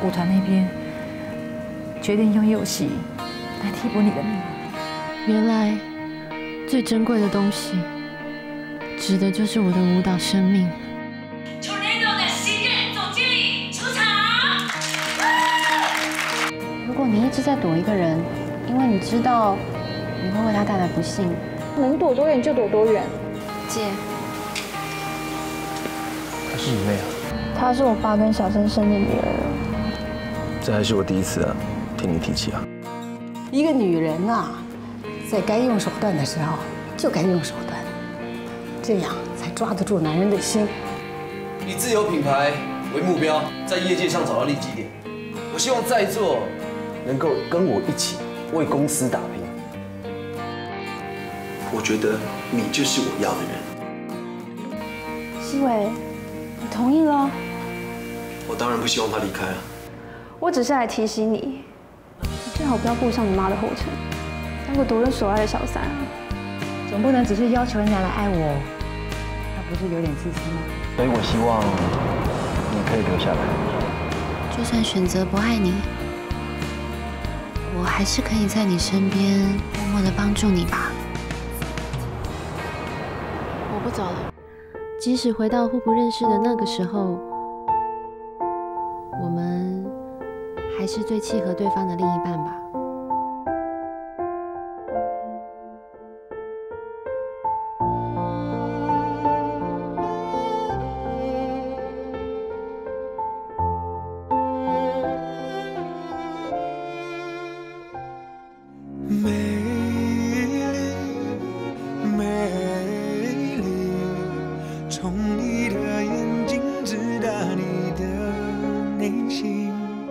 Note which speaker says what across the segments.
Speaker 1: 舞团那边决定用右膝来替补你的命运。
Speaker 2: 原来最珍贵的东西，指的就是我的舞蹈生命。
Speaker 3: Tornado 的新任总经理出场。
Speaker 4: 如果你一直在躲一个人，因为你知道你会为他带来不幸，
Speaker 5: 能躲多远就躲多远。
Speaker 4: 姐，
Speaker 6: 她是你妹啊？
Speaker 5: 她是我爸跟小生生的女儿。
Speaker 6: 这还是我第一次听你提起啊。
Speaker 7: 一个女人啊，在该用手段的时候就该用手段，这样才抓得住男人的心。
Speaker 8: 以自有品牌为目标，在业界上找到利基点。我希望在座能够跟我一起为公司打拼。我觉得你就是我要的人。
Speaker 5: 希伟，你同意了？
Speaker 8: 我当然不希望他离开了。
Speaker 5: 我只是来提醒你，你最好不要步上你妈的后尘，当个夺人所爱的小三啊！
Speaker 1: 总不能只是要求人家来爱我，那不是有点自私吗？
Speaker 6: 所以我希望你可以留下来。
Speaker 2: 就算选择不爱你，我还是可以在你身边默默的帮助你吧。我不走了，即使回到互不认识的那个时候，我们还是最契合对方的另一半吧。
Speaker 9: 美丽，美丽，从你的眼睛直达你的内心，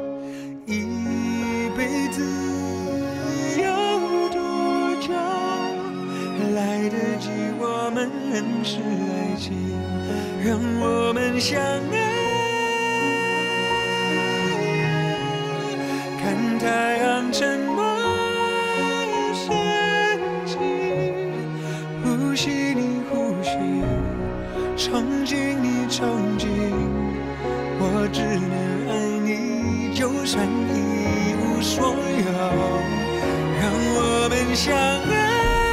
Speaker 9: 一辈子有多久来得及我们认识爱情，让我们相爱，看太阳沉没呼吸你呼吸，憧憬你憧憬，我只能爱你，就算一无所有，让我们相爱，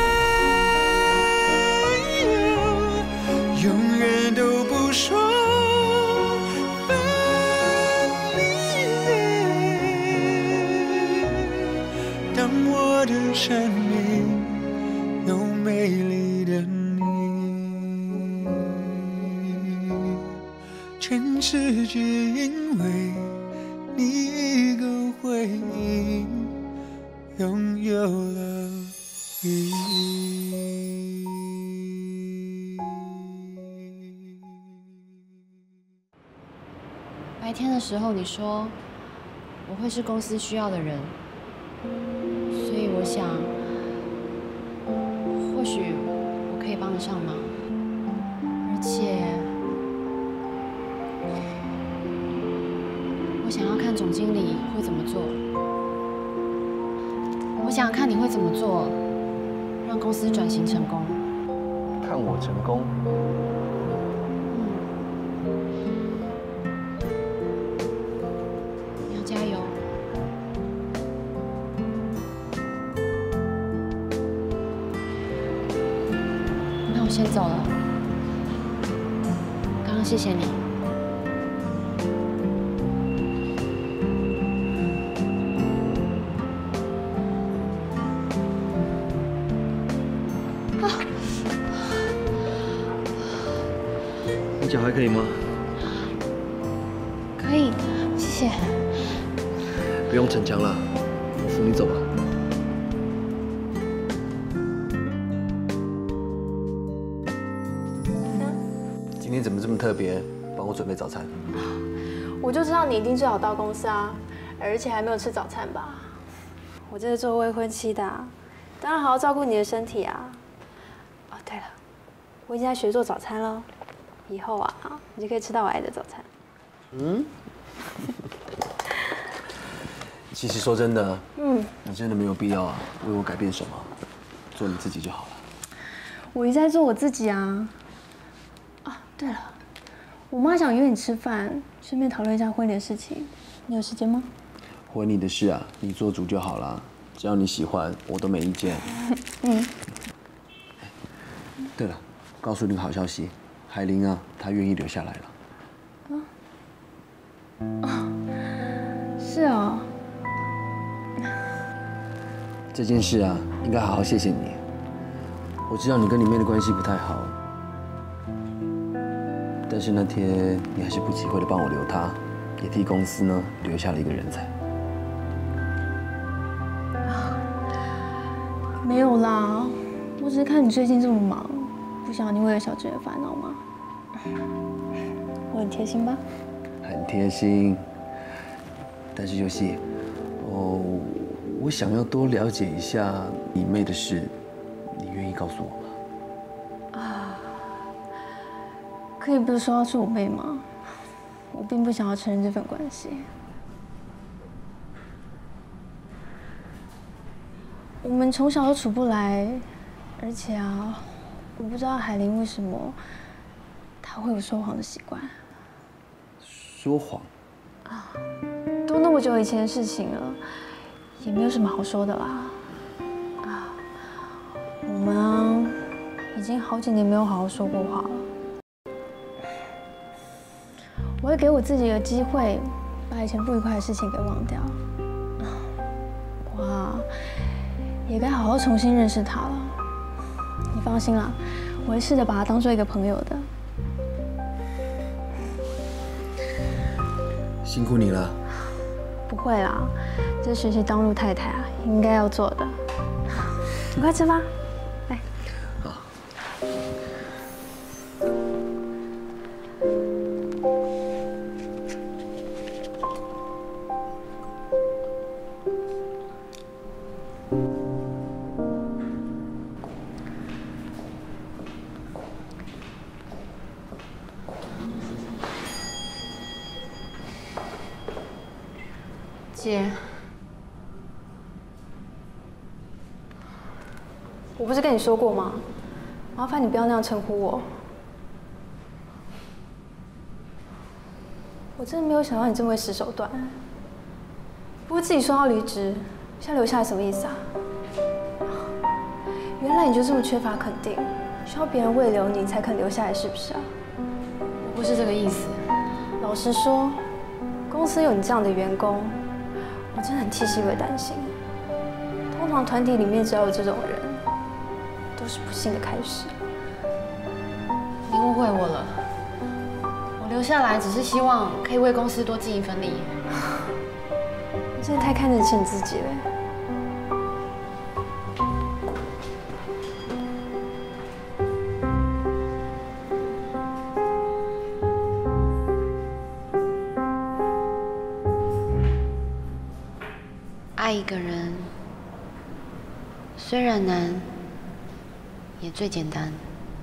Speaker 9: 永远都不说分离。当我的生命有美丽的你，全世界因为你一个回应拥有了意义。
Speaker 2: 白天的时候你说我会是公司需要的人，所以我想或许我可以帮得上忙，而且我想要看总经理会怎么做，我想要看你会怎么做，让公司转型成功。
Speaker 6: 看我成功。
Speaker 2: 你要加油。那我先走了。刚刚谢谢你。
Speaker 6: 你脚还可以吗？
Speaker 5: 可以，谢谢。
Speaker 6: 不用逞强了，我扶你走吧。今天怎么这么特别？帮我准备早餐。
Speaker 5: 我就知道你一定最好到公司啊，而且还没有吃早餐吧？我这是做未婚妻的啊，当然好好照顾你的身体啊。哦，对了，我已经在学做早餐了，以后啊，你就可以吃到我爱的早餐。
Speaker 8: 嗯。其实说真的，你真的没有必要为我改变什么，做你自己就好了。
Speaker 5: 我一直在做我自己啊。啊，对了，我妈想约你吃饭，顺便讨论一下婚礼的事情。 你有时间吗？
Speaker 8: 回你的事啊，你做主就好啦，只要你喜欢，我都没意见。对了，告诉你个好消息，海玲啊，她愿意留下来了。
Speaker 5: 是哦。
Speaker 8: 这件事啊，应该好好谢谢你。我知道你跟你妹的关系不太好，但是那天你还是不忌讳的帮我留她，也替公司呢留下了一个人才。
Speaker 5: 没有啦，我只是看你最近这么忙，不想你为了小智而烦恼吗？我很贴心吧？
Speaker 8: 很贴心，但是游戏，我想要多了解一下你妹的事，你愿意告诉我吗？
Speaker 5: 可以不是说要是我妹吗？我并不想要承认这份关系。我们从小都处不来，而且啊，我不知道海玲为什么她会有说谎的习惯。
Speaker 8: 说谎？
Speaker 5: 都那么久以前的事情了，也没有什么好说的啦。我们啊，已经好几年没有好好说过话了。我会给我自己一个机会，把以前不愉快的事情给忘掉。我啊，也该好好重新认识他了。你放心啦，我会试着把他当做一个朋友的。
Speaker 8: 辛苦你了。
Speaker 5: 不会啦，这学习当陆太太啊，应该要做的。你快吃吧，来。
Speaker 8: 好。
Speaker 5: 姐，我不是跟你说过吗？麻烦你不要那样称呼我。我真的没有想到你这么会使手段。不过自己说要离职，现在留下来什么意思啊？原来你就这么缺乏肯定，需要别人慰留你才肯留下来，是不是啊？
Speaker 4: 我不是这个意思。
Speaker 5: 老实说，公司有你这样的员工。我真的很替细微担心。通常团体里面只要有这种人，都是不幸的开始。
Speaker 4: 你误会我了，我留下来只是希望可以为公司多尽一份力。
Speaker 5: 你真的太看得起你自己了。
Speaker 2: 爱一个人，虽然难，也最简单。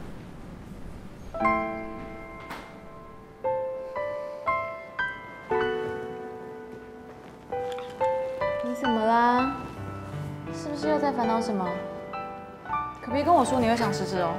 Speaker 4: 你怎么啦？是不是又在烦恼什么？可别跟我说你又想辞职哦。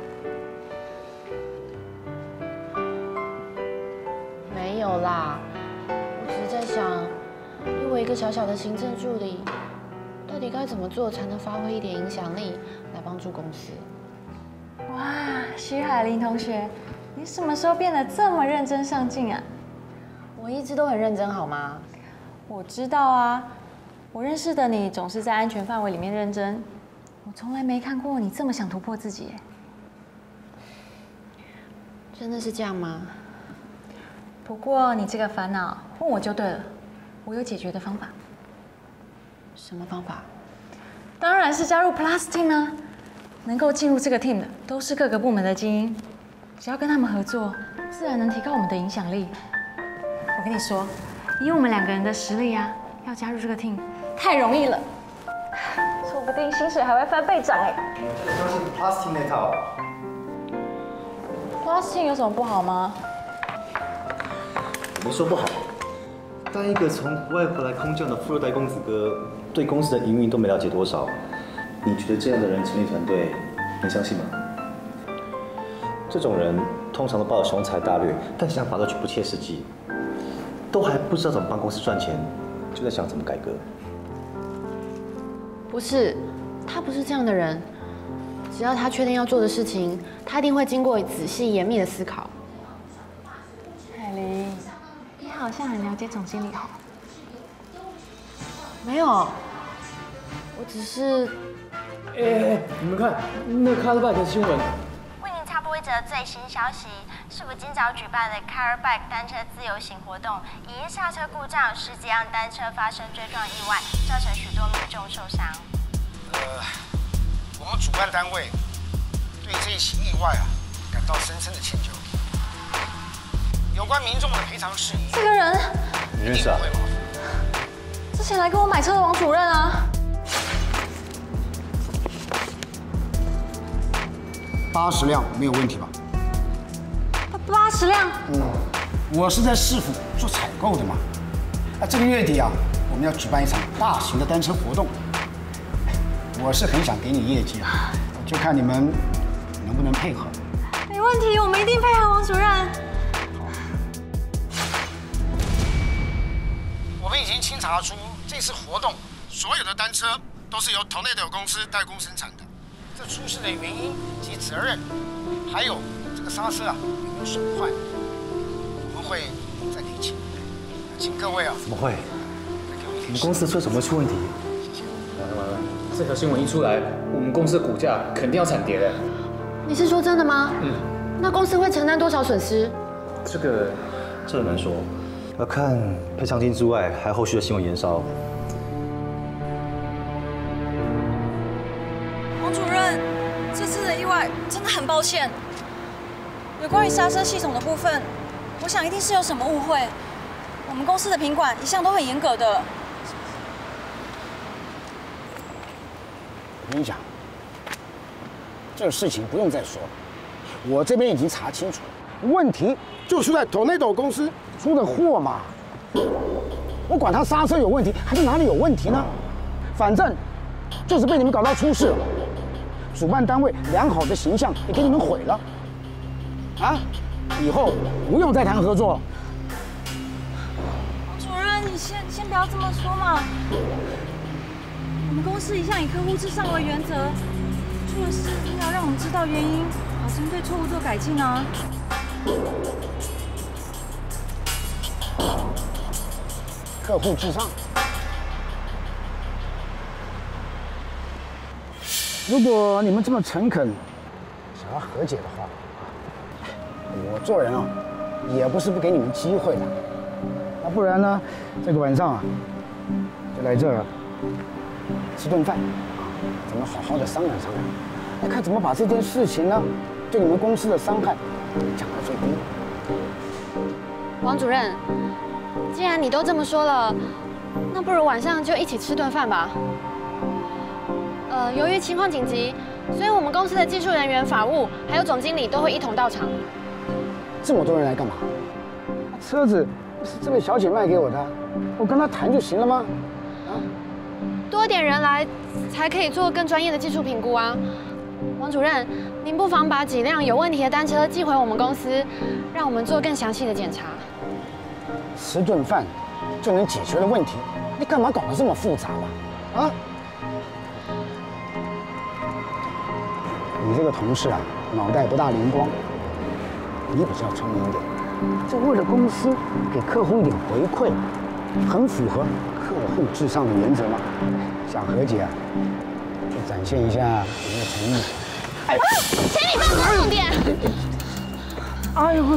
Speaker 4: 没有啦，我只是在想。以我一个小小的行政助理，到底该怎么做才能发挥一点影响力，来帮助公司？
Speaker 10: 哇，徐海玲同学，你什么时候变得这么认真上进啊？
Speaker 4: 我一直都很认真，好吗？
Speaker 10: 我知道啊，我认识的你总是在安全范围里面认真，我从来没看过你这么想突破自己耶。
Speaker 2: 真的是这样吗？
Speaker 10: 不过你这个烦恼问我就对了。我有解决的方法。
Speaker 2: 什么方法？
Speaker 10: 当然是加入 Plus Team 啊！能够进入这个 team 的都是各个部门的精英，只要跟他们合作，自然能提高我们的影响力。我跟你说，以我们2个人的实力啊，要加入这个 team 太容易了，说不定薪水还会翻倍涨哎。
Speaker 11: 我相信 Plus Team 那套。
Speaker 10: Plus Team 有什么不好吗？
Speaker 11: 没说不好。当一个从国外回来空降的富二代公子哥，对公司的营运都没了解多少，你觉得这样的人成立团队，能相信吗？这种人通常都抱着雄才大略，但想法都却不切实际。 都还不知道怎么帮公司赚钱，就在想怎么改革。
Speaker 4: 不是，他不是这样的人。只要他确定要做的事情，他一定会经过仔细严密的思考。
Speaker 10: 海玲，你好像很了解总经理哦。
Speaker 4: 没有，我只是……
Speaker 6: 你们看那Carlbike的新闻。
Speaker 12: 为您插播一则最新消息：市府今早举办的 Carlbike 单车自由行活动，因刹车故障，10几辆单车发生追撞意外，造成许多民众受伤。
Speaker 13: 我们主办单位对这一起意外感到深深的歉疚。有关民众的赔偿事宜，
Speaker 10: 这个人
Speaker 11: 你认识啊？
Speaker 10: 之前来跟我买车的王主任啊。
Speaker 13: 80辆没有问题吧
Speaker 10: ？80辆？
Speaker 13: 我是在市府做采购的嘛。这个月底我们要举办一场大型的单车活动。我是很想给你业绩就看你们能不能配合。
Speaker 10: 没问题，我们一定配合王主任。
Speaker 13: 我们已经清查出这次活动所有的单车都是由Tornado公司代工生产的。 这出事的原因及责任，还有这个刹车有没有损坏，我们会再厘清。请各位
Speaker 11: 怎么会？你们公司车怎么会出问题？
Speaker 6: 完了，这条新闻一出来，我们公司的股价肯定要惨跌的。
Speaker 4: 你是说真的吗？那公司会承担多少损失？
Speaker 11: 这很难说，要看赔偿金之外，还有后续的新闻延烧。
Speaker 10: 这次的意外真的很抱歉。有关于刹车系统的部分，我想一定是有什么误会。我们公司的品管一向都很严格的。
Speaker 13: 我跟你讲，这个事情不用再说了，我这边已经查清楚了，问题就出在Tornado公司出的货嘛。我管他刹车有问题还是哪里有问题呢？反正就是被你们搞到出事了。 主办单位良好的形象也给你们毁了，以后不用再谈合作了。
Speaker 10: 王主任，你先不要这么说嘛。我们公司一向以客户至上为原则，出了事一定要让我们知道原因，好针对错误做改进啊。
Speaker 13: 客户至上。 如果你们这么诚恳，想要和解的话，我做人也不是不给你们机会的。那不然呢，这个晚上就来这儿吃顿饭，咱们好好的商量商量，看怎么把这件事情呢，对你们公司的伤害降到最低。
Speaker 4: 王主任，既然你都这么说了，那不如晚上就一起吃顿饭吧。 由于情况紧急，所以我们公司的技术人员、法务还有总经理都会一同到场。
Speaker 13: 这么多人来干嘛？车子是这位小姐卖给我的，我跟她谈就行了吗？
Speaker 4: 多点人来，才可以做更专业的技术评估啊。王主任，您不妨把几辆有问题的单车寄回我们公司，让我们做更详细的检查。
Speaker 13: 吃顿饭就能解决的问题，你干嘛搞得这么复杂嘛？你这个同事脑袋不大灵光，你比较聪明一点。这为了公司给客户一点回馈，很符合客户至上的原则嘛。想和解就展现一下你的诚意。
Speaker 4: 请你放松重点。
Speaker 13: 哎呦！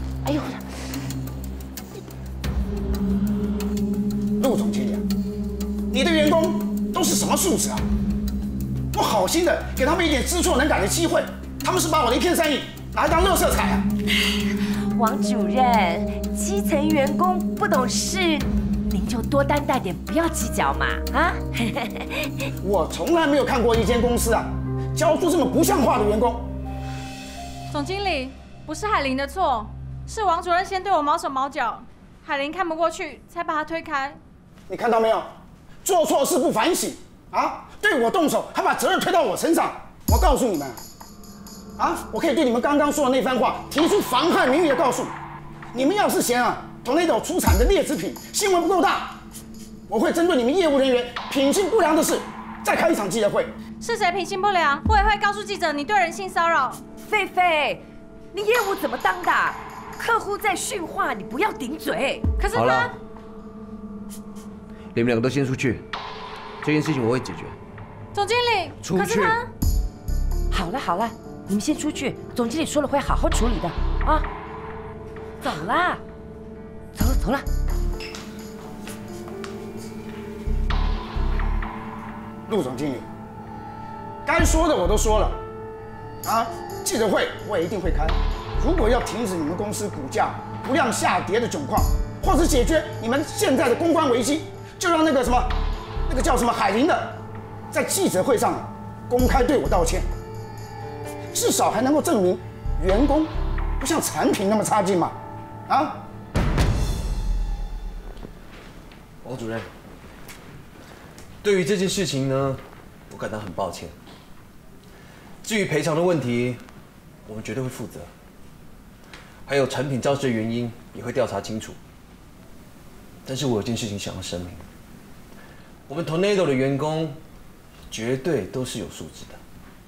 Speaker 13: 陆总经理你的员工都是什么素质啊？ 我好心的给他们一点知错能改的机会，他们是把我的一片善意拿来当垃圾踩啊！
Speaker 14: 王主任，基层员工不懂事，您就多担待点，不要计较嘛啊！
Speaker 13: 我从来没有看过一间公司教出这么不像话的员工。
Speaker 10: 总经理，不是海玲的错，是王主任先对我毛手毛脚，海玲看不过去，才把他推开。
Speaker 13: 你看到没有？做错事不反省对我动手，还把责任推到我身上。我告诉你们，我可以对你们刚刚说的那番话提出妨害名誉的告诉。你们要是嫌 Tornado 出产的劣质品新闻不够大，我会针对你们业务人员品性不良的事，再开一场记者会。
Speaker 10: 是谁品性不良？我也会告诉记者你对人性骚扰。
Speaker 14: 菲菲，你业务怎么当的？客户在训话，你不要顶嘴。
Speaker 10: 可是
Speaker 8: 好了，你们两个都先出去，这件事情我会解决。
Speaker 10: 总经理，
Speaker 8: 出去。
Speaker 10: 可是他……
Speaker 14: 好了好了，你们先出去，总经理说了会好好处理的啊。走啦，走了走了。
Speaker 13: 陆总经理，该说的我都说了，啊，记者会我也一定会开。如果要停止你们公司股价不量下跌的窘况，或是解决你们现在的公关危机，就让那个叫什么海玲的，在记者会上公开对我道歉，至少还能够证明员工不像产品那么差劲嘛，啊？
Speaker 8: 王主任，对于这件事情呢，我感到很抱歉。至于赔偿的问题，我们绝对会负责。还有产品肇事的原因也会调查清楚。但是我有件事情想要声明：我们 Tornado 的员工绝对都是有素质的，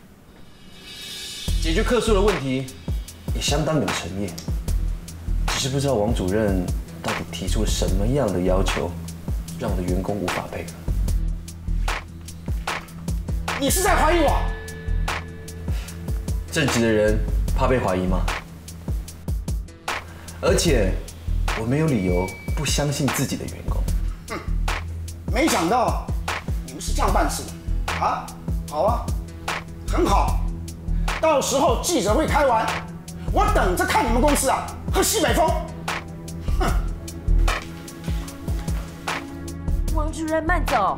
Speaker 8: 解决客诉的问题也相当有诚意。只是不知道王主任到底提出了什么样的要求，让我的员工无法配合。
Speaker 13: 你是在怀疑我？
Speaker 8: 正直的人怕被怀疑吗？而且我没有理由不相信自己的员工。
Speaker 13: 没想到你们是这样办事的啊！好啊，很好。到时候记者会开完，我等着看你们公司啊喝西北风。哼！
Speaker 14: 王主任慢走。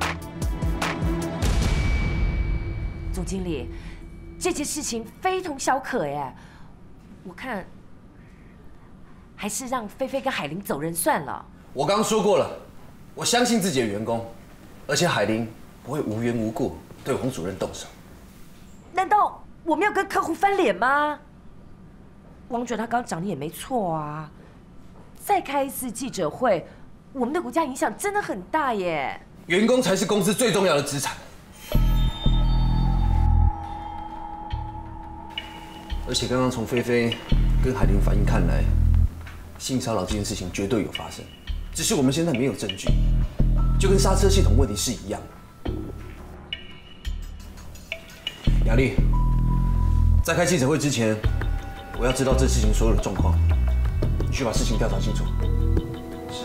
Speaker 14: 总经理，这件事情非同小可耶，我看还是让菲菲跟海玲走人算了。
Speaker 8: 我刚刚说过了，我相信自己的员工，而且海玲不会无缘无故对王主任动手。
Speaker 14: 难道我没有跟客户翻脸吗？王主任他刚讲的也没错啊，再开一次记者会，我们的股价影响真的很大耶。
Speaker 8: 员工才是公司最重要的资产。而且刚刚从菲菲跟海玲反应看来，性骚扰这件事情绝对有发生，只是我们现在没有证据，就跟刹车系统问题是一样的。雅丽，在开记者会之前，我要知道这事情所有的状况，你去把事情调查清楚。是。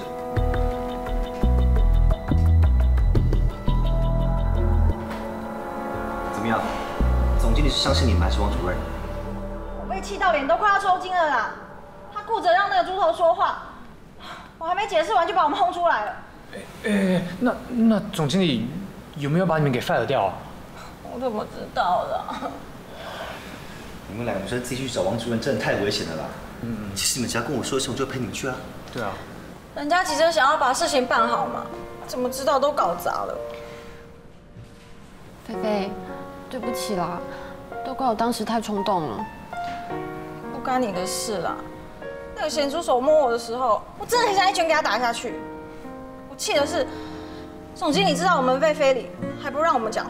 Speaker 11: 怎么样？总经理是相信你们还是王主任？
Speaker 10: 被气到脸都快要抽筋了啦！他顾着让那个猪头说话，我还没解释完就把我们轰出来了。
Speaker 6: 那总经理有没有把你们给 fire 掉啊？
Speaker 10: 我怎么知道的？
Speaker 11: 你们两个女生自己去找王主任，真的太危险了啦。其实你们只要跟我说一声，我就陪你们去啊。
Speaker 6: 对啊。
Speaker 10: 人家急着想要把事情办好嘛，怎么知道都搞砸了。
Speaker 4: 菲菲，对不起啦，都怪我当时太冲动了。
Speaker 10: 不干你的事啦！那个咸猪手摸我的时候，我真的很想一拳给他打下去。我气的是，总经理知道我们被非礼，还不让我们讲话。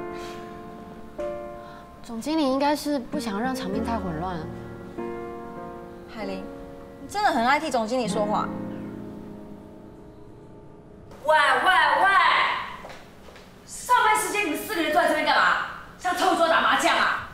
Speaker 4: 总经理应该是不想让场面太混乱。
Speaker 10: 海玲，你真的很爱替总经理说话。
Speaker 14: 喂！上班时间你们4个人坐在这边干嘛？像偷桌打麻将啊？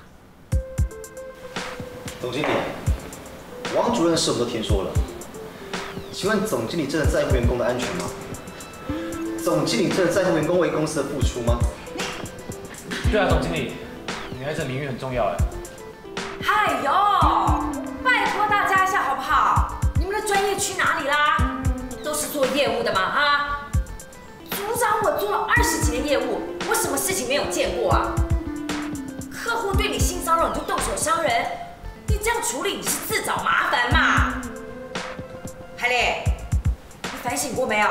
Speaker 11: 总经理，王主任的事我们都听说了。请问总经理真的在乎员工的安全吗？总经理真的在乎员工为公司的付出吗？
Speaker 6: 对啊，总经理，女孩子的名誉很重要哎。
Speaker 14: 哎呦，拜托大家一下好不好？你们的专业去哪里啦？都是做业务的嘛啊！组长，我做了20几年业务，我什么事情没有见过啊？客户对你性骚扰你就动手伤人，你这样处理你是自找麻烦嘛？海玲，你反省过没有？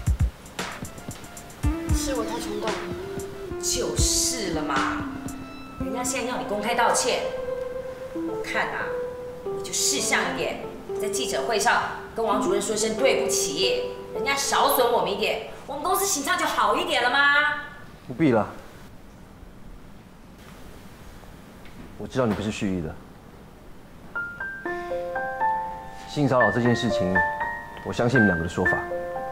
Speaker 4: 是我太冲动了。
Speaker 14: 就是了嘛。 人家现在要你公开道歉，我看啊，你就识相一点，在记者会上跟王主任说声对不起，人家少损我们一点，我们公司形象就好一点了吗？
Speaker 8: 不必了，我知道你不是蓄意的。性骚扰这件事情，我相信你们两个的说法。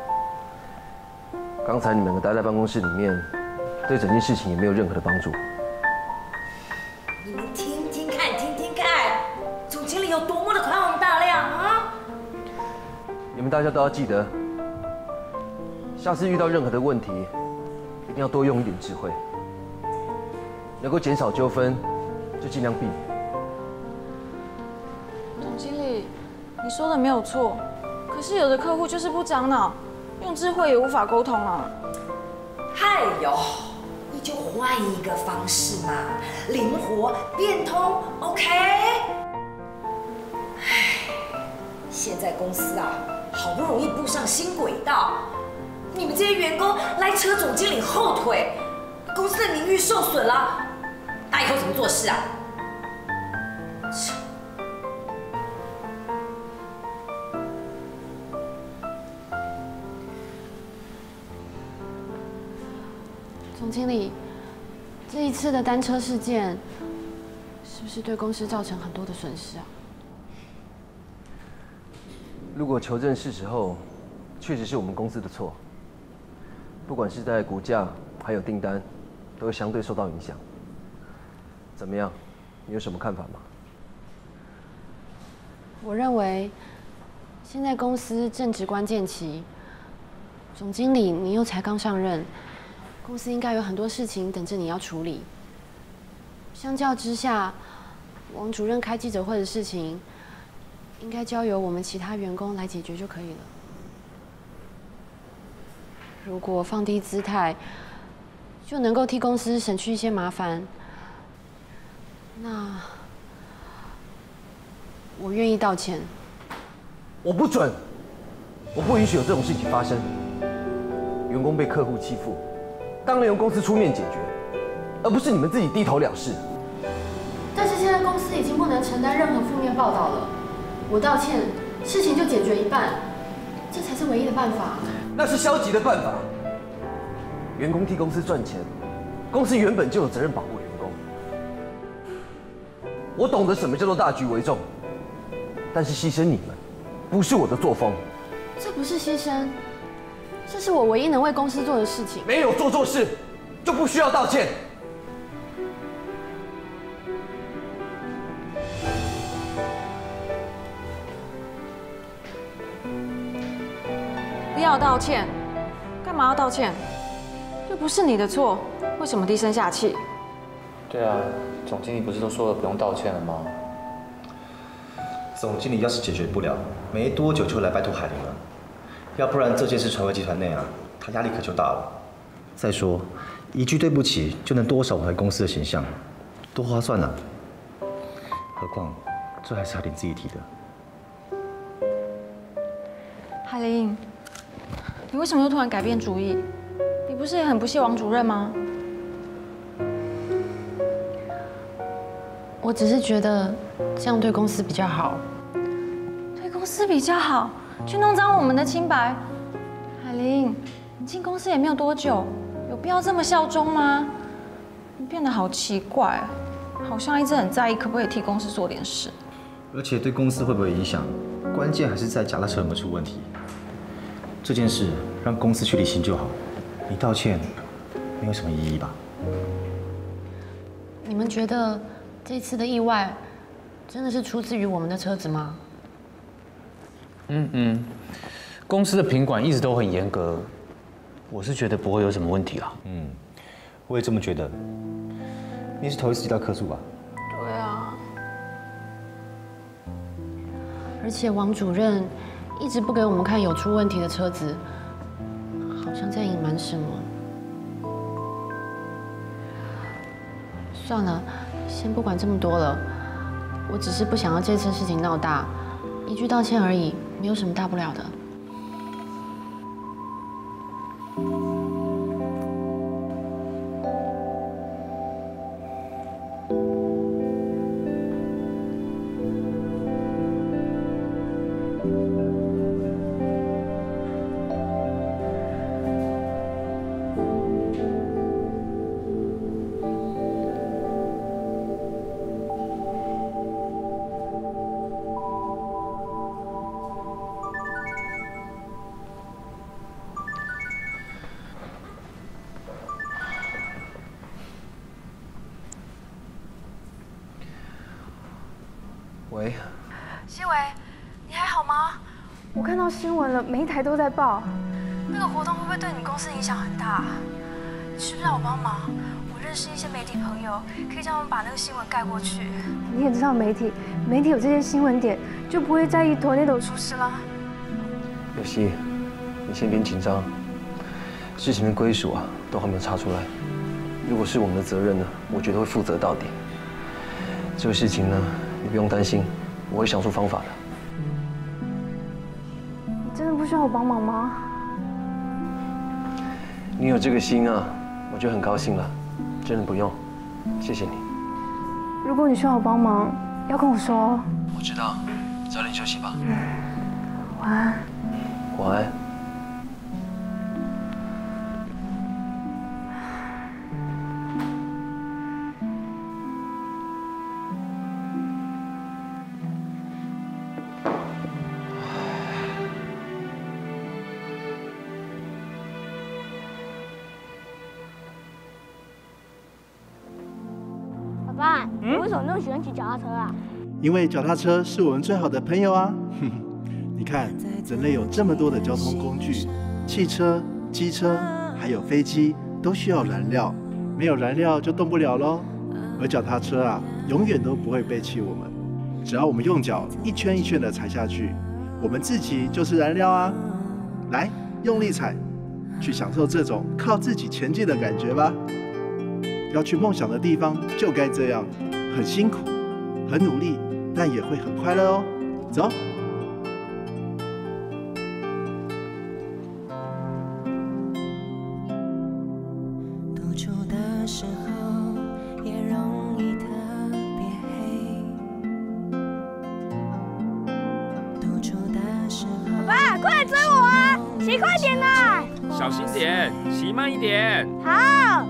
Speaker 8: 刚才你们两个待在办公室里面，对整件事情也没有任何的帮助。
Speaker 14: 你们听听看，听听看，总经理有多么的宽宏大量啊！
Speaker 8: 你们大家都要记得，下次遇到任何的问题，一定要多用一点智慧，能够减少纠纷，就尽量避免。
Speaker 10: 总经理，你说的没有错，可是有的客户就是不长脑，用智慧也无法沟通啊。
Speaker 14: 哎呦，你就换一个方式嘛，灵活变通 ，OK？ 唉，现在公司啊，好不容易步上新轨道，你们这些员工来扯总经理后腿，公司的名誉受损了，那以后怎么做事啊？
Speaker 4: 总经理，这一次的单车事件，是不是对公司造成很多的损失啊？
Speaker 8: 如果求证事实后，确实是我们公司的错，不管是在股价还有订单，都会相对受到影响。怎么样？你有什么看法吗？
Speaker 4: 我认为，现在公司正值关键期，总经理你又才刚上任。公司应该有很多事情等着你要处理。相较之下，王主任开记者会的事情，应该交由我们其他员工来解决就可以了。如果放低姿态，就能够替公司省去一些麻烦，那我愿意道歉。
Speaker 8: 我不准，我不允许有这种事情发生。员工被客户欺负，当然由公司出面解决，而不是你们自己低头了事。
Speaker 4: 但是现在公司已经不能承担任何负面报道了，我道歉，事情就解决一半，这才是唯一的办法。
Speaker 8: 那是消极的办法。员工替公司赚钱，公司原本就有责任保护员工。我懂得什么叫做大局为重，但是牺牲你们，不是我的作风。
Speaker 4: 这不是牺牲，这是我唯一能为公司做的事情。
Speaker 8: 没有做错事，就不需要道歉。
Speaker 10: 不要道歉，干嘛要道歉？又不是你的错，为什么低声下气？
Speaker 6: 对啊，总经理不是都说了不用道歉了吗？
Speaker 11: 总经理要是解决不了，没多久就来拜托海玲了。要不然这件事传回集团内啊，他压力可就大了。再说，一句对不起就能多少挽回公司的形象，多划算啊！何况这还是海玲自己提的。
Speaker 10: 海玲，你为什么又突然改变主意？你不是也很不屑王主任吗？
Speaker 4: 我只是觉得这样对公司比较好。
Speaker 10: 对公司比较好，去弄脏我们的清白。海玲，你进公司也没有多久，有必要这么效忠吗？你变得好奇怪，好像一直很在意可不可以替公司做点事。
Speaker 11: 而且对公司会不会影响，关键还是在脚踏车有没有出问题。这件事让公司去理清就好，你道歉没有什么意义吧？
Speaker 4: 你们觉得这次的意外真的是出自于我们的车子吗？
Speaker 6: 公司的品管一直都很严格，我是觉得不会有什么问题啦。
Speaker 11: 我也这么觉得。你是头一次接到客诉吧？
Speaker 10: 对啊。
Speaker 4: 而且王主任一直不给我们看有出问题的车子，好像在隐瞒什么。算了，先不管这么多了。我只是不想要这次事情闹大，一句道歉而已，没有什么大不了的。
Speaker 8: 喂，
Speaker 5: 西伟，你还好吗？我看到新闻了，每一台都在报。那个活动会不会对你公司影响很大？你需不需要我帮忙？我认识一些媒体朋友，可以叫他们把那个新闻盖过去。你也知道媒体有这些新闻点，就不会在意tornado出事啦。
Speaker 8: 有希，你先别紧张，事情的归属啊，都还没有查出来。如果是我们的责任呢，我觉得会负责到底。这个事情呢，你不用担心，我会想出方法的。
Speaker 5: 你真的不需要我帮忙吗？
Speaker 8: 你有这个心啊，我就很高兴了。真的不用，谢谢你。
Speaker 5: 如果你需要我帮忙，要跟我说哦。
Speaker 8: 我知道，早点休息吧。
Speaker 5: 晚安。
Speaker 8: 晚安。
Speaker 15: 爸，你为什么那么喜欢骑脚踏车啊？
Speaker 16: 因为脚踏车是我们最好的朋友啊！你看，人类有这么多的交通工具，汽车、机车，还有飞机，都需要燃料，没有燃料就动不了咯。而脚踏车啊，永远都不会背弃我们，只要我们用脚一圈一圈的踩下去，我们自己就是燃料啊！来，用力踩，去享受这种靠自己前进的感觉吧。要去梦想的地方就该这样，很辛苦，很努力，但也会很快乐哦。走。
Speaker 9: 独处的时候也容易特别黑。独处的时候，
Speaker 15: 爸，快来追我啊！骑快点啊！
Speaker 17: 小心点，骑慢一点。
Speaker 15: 好。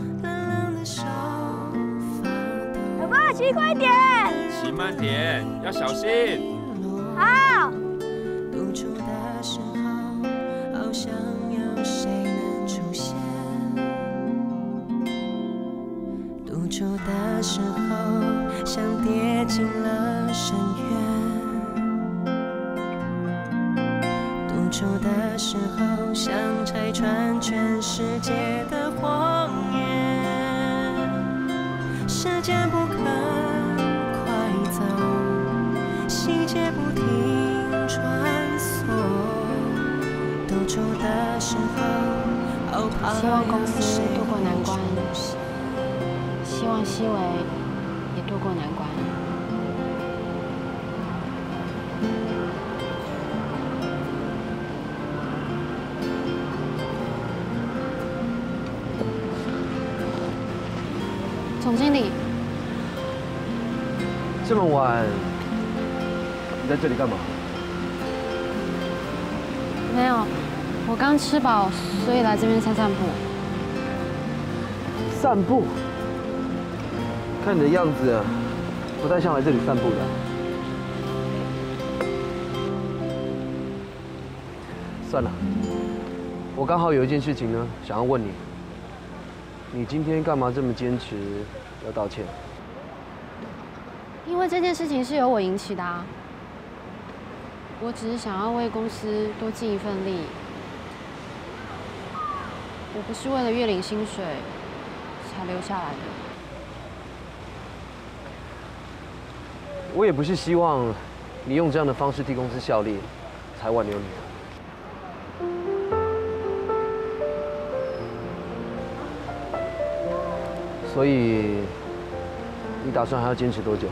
Speaker 15: 爸，骑快点！
Speaker 17: 骑慢点，要小心。
Speaker 15: 好。
Speaker 9: 独处的时候，好想有谁能出现。独处的时候，像跌进了深渊。独处的时候，想拆穿全世界的谎言。时间不肯快走，细节不停穿梭。独处的时候，好怕
Speaker 4: 希望公司渡过难关，希望西伟也渡过难关。总经理，
Speaker 8: 这么晚，你在这里干嘛？
Speaker 4: 没有，我刚吃饱，所以来这边散散步。
Speaker 8: 散步？看你的样子，不太像来这里散步的。算了，我刚好有一件事情呢，想要问你。你今天干嘛这么坚持要道歉？
Speaker 4: 因为这件事情是由我引起的啊。我只是想要为公司多尽一份力。我不是为了月领薪水才留下来的。
Speaker 8: 我也不是希望你用这样的方式替公司效力，才挽留你。所以，你打算还要坚持多久？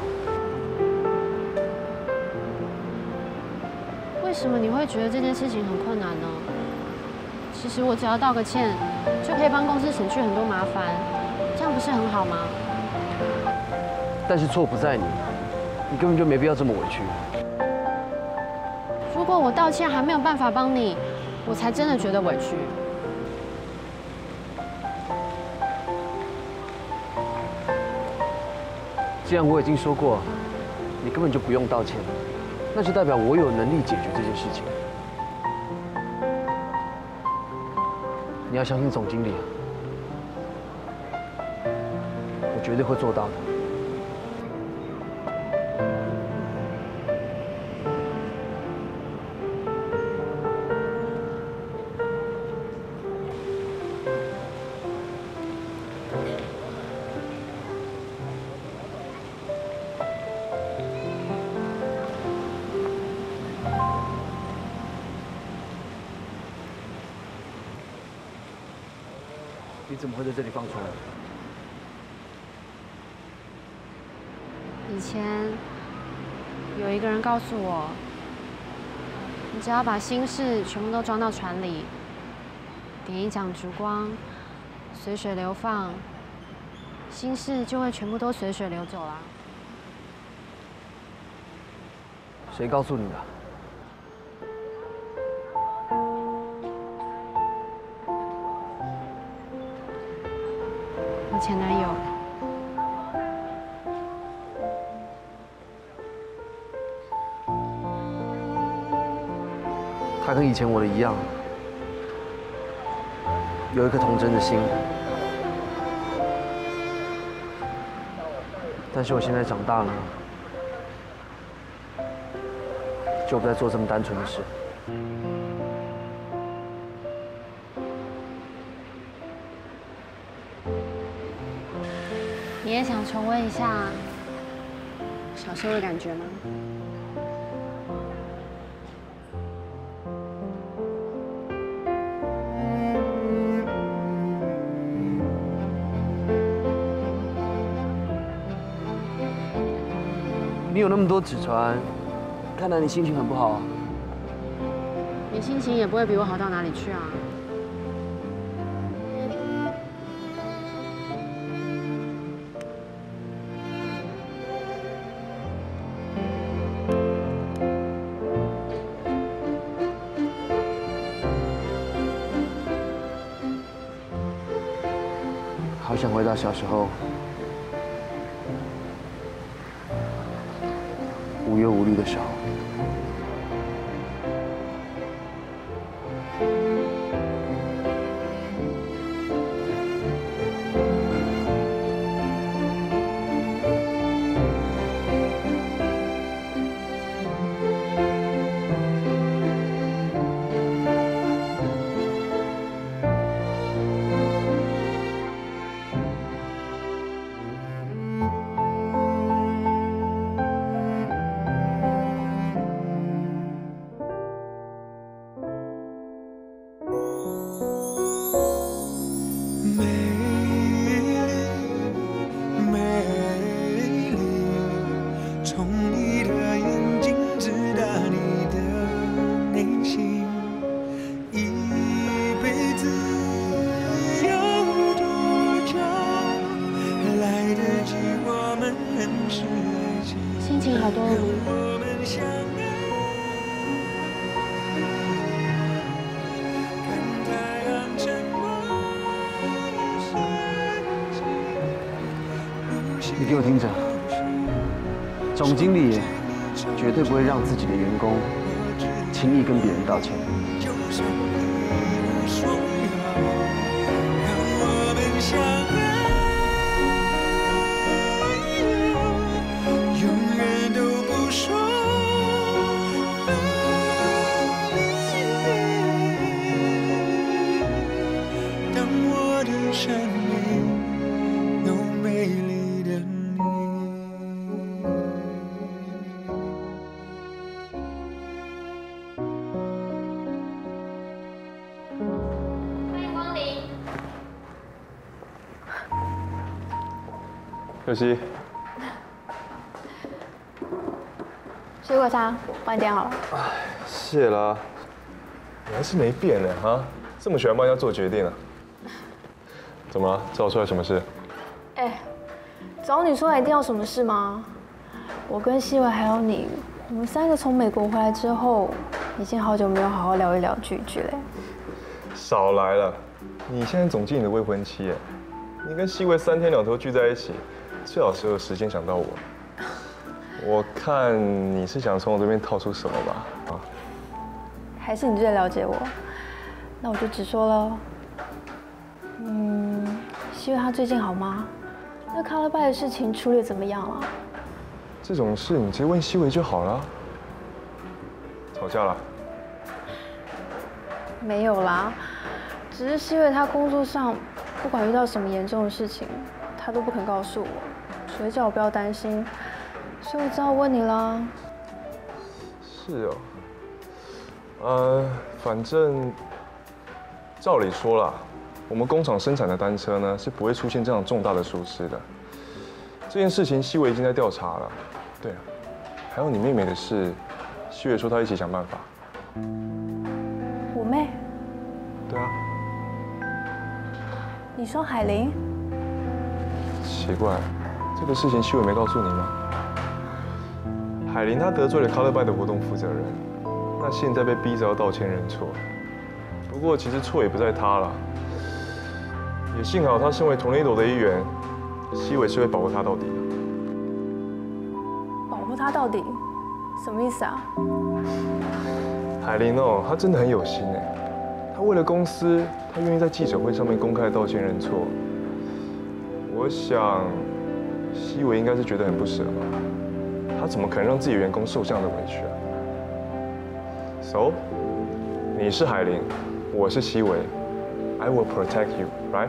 Speaker 4: 为什么你会觉得这件事情很困难呢？其实我只要道个歉，就可以帮公司省去很多麻烦，这样不是很好吗？
Speaker 8: 但是错不在你，你根本就没必要这么委屈。
Speaker 4: 如果我道歉还没有办法帮你，我才真的觉得委屈。
Speaker 8: 既然我已经说过，你根本就不用道歉，那就代表我有能力解决这件事情。你要相信总经理，我绝对会做到的。 你怎么会在这里放船？
Speaker 4: 以前有一个人告诉我，你只要把心事全部都装到船里，点一盏烛光，随水流放，心事就会全部都随水流走啦。
Speaker 8: 谁告诉你的？
Speaker 4: 我前男友。
Speaker 8: 他跟以前我的一样，有一颗童真的心。但是我现在长大了，就不再做这么单纯的事。
Speaker 4: 你也想重温一下小时候的感觉吗？
Speaker 8: 你有那么多纸船，看来你心情很不好啊。
Speaker 4: 你心情也不会比我好到哪里去啊。
Speaker 8: 好想回到小时候，无忧无虑的时候。
Speaker 4: 心情好多了吗？
Speaker 8: 你给我听着，总经理绝对不会让自己的员工轻易跟别人道歉。
Speaker 9: 生命有美丽的你。
Speaker 4: 欢迎光临。
Speaker 18: 可惜。
Speaker 5: 水果茶帮你点好了。
Speaker 18: 谢啦，你还是没变呢啊！这么喜欢帮人家做决定啊？怎么了？找我出来什么事？
Speaker 5: 哎，找你出来一定要什么事吗？我跟希伟还有你，我们3个从美国回来之后，已经好久没有好好聊一聊聚聚嘞。
Speaker 18: 少来了！你现在总经理的未婚妻哎，你跟希伟3天2头聚在一起，最好是有时间想到我。我看你是想从我这边套出什么吧？啊？
Speaker 5: 还是你最了解我？那我就直说了。希伟他最近好吗？那Color By的事情处理怎么样了？
Speaker 18: 这种事你直接问希伟就好了。吵架了？
Speaker 5: 没有啦，只是希伟他工作上不管遇到什么严重的事情，他都不肯告诉我，所以叫我不要担心，所以我只好问你啦。
Speaker 18: 是哦，反正照理说啦， 我们工厂生产的单车呢是不会出现这样重大的疏失的。这件事情西维已经在调查了。对啊，还有你妹妹的事，西维说她一起想办法。
Speaker 5: 我妹？
Speaker 18: 对啊。
Speaker 5: 你说海玲？
Speaker 18: 奇怪，这个事情西维没告诉你吗？海玲她得罪了 Colorby 的活动负责人，那现在被逼着要道歉认错。不过其实错也不在她了，也幸好她身为 Tornado 的一员，西维是会保护她到底的。
Speaker 5: 保护她到底？什么意思啊？
Speaker 18: 海玲哦，她真的很有心哎，她为了公司，她愿意在记者会上面公开道歉认错。我想，西维应该是觉得很不舍吧。他怎么可能让自己员工受这样的委屈啊 ？So， 你是海玲，我是西维 ，I will protect you, right？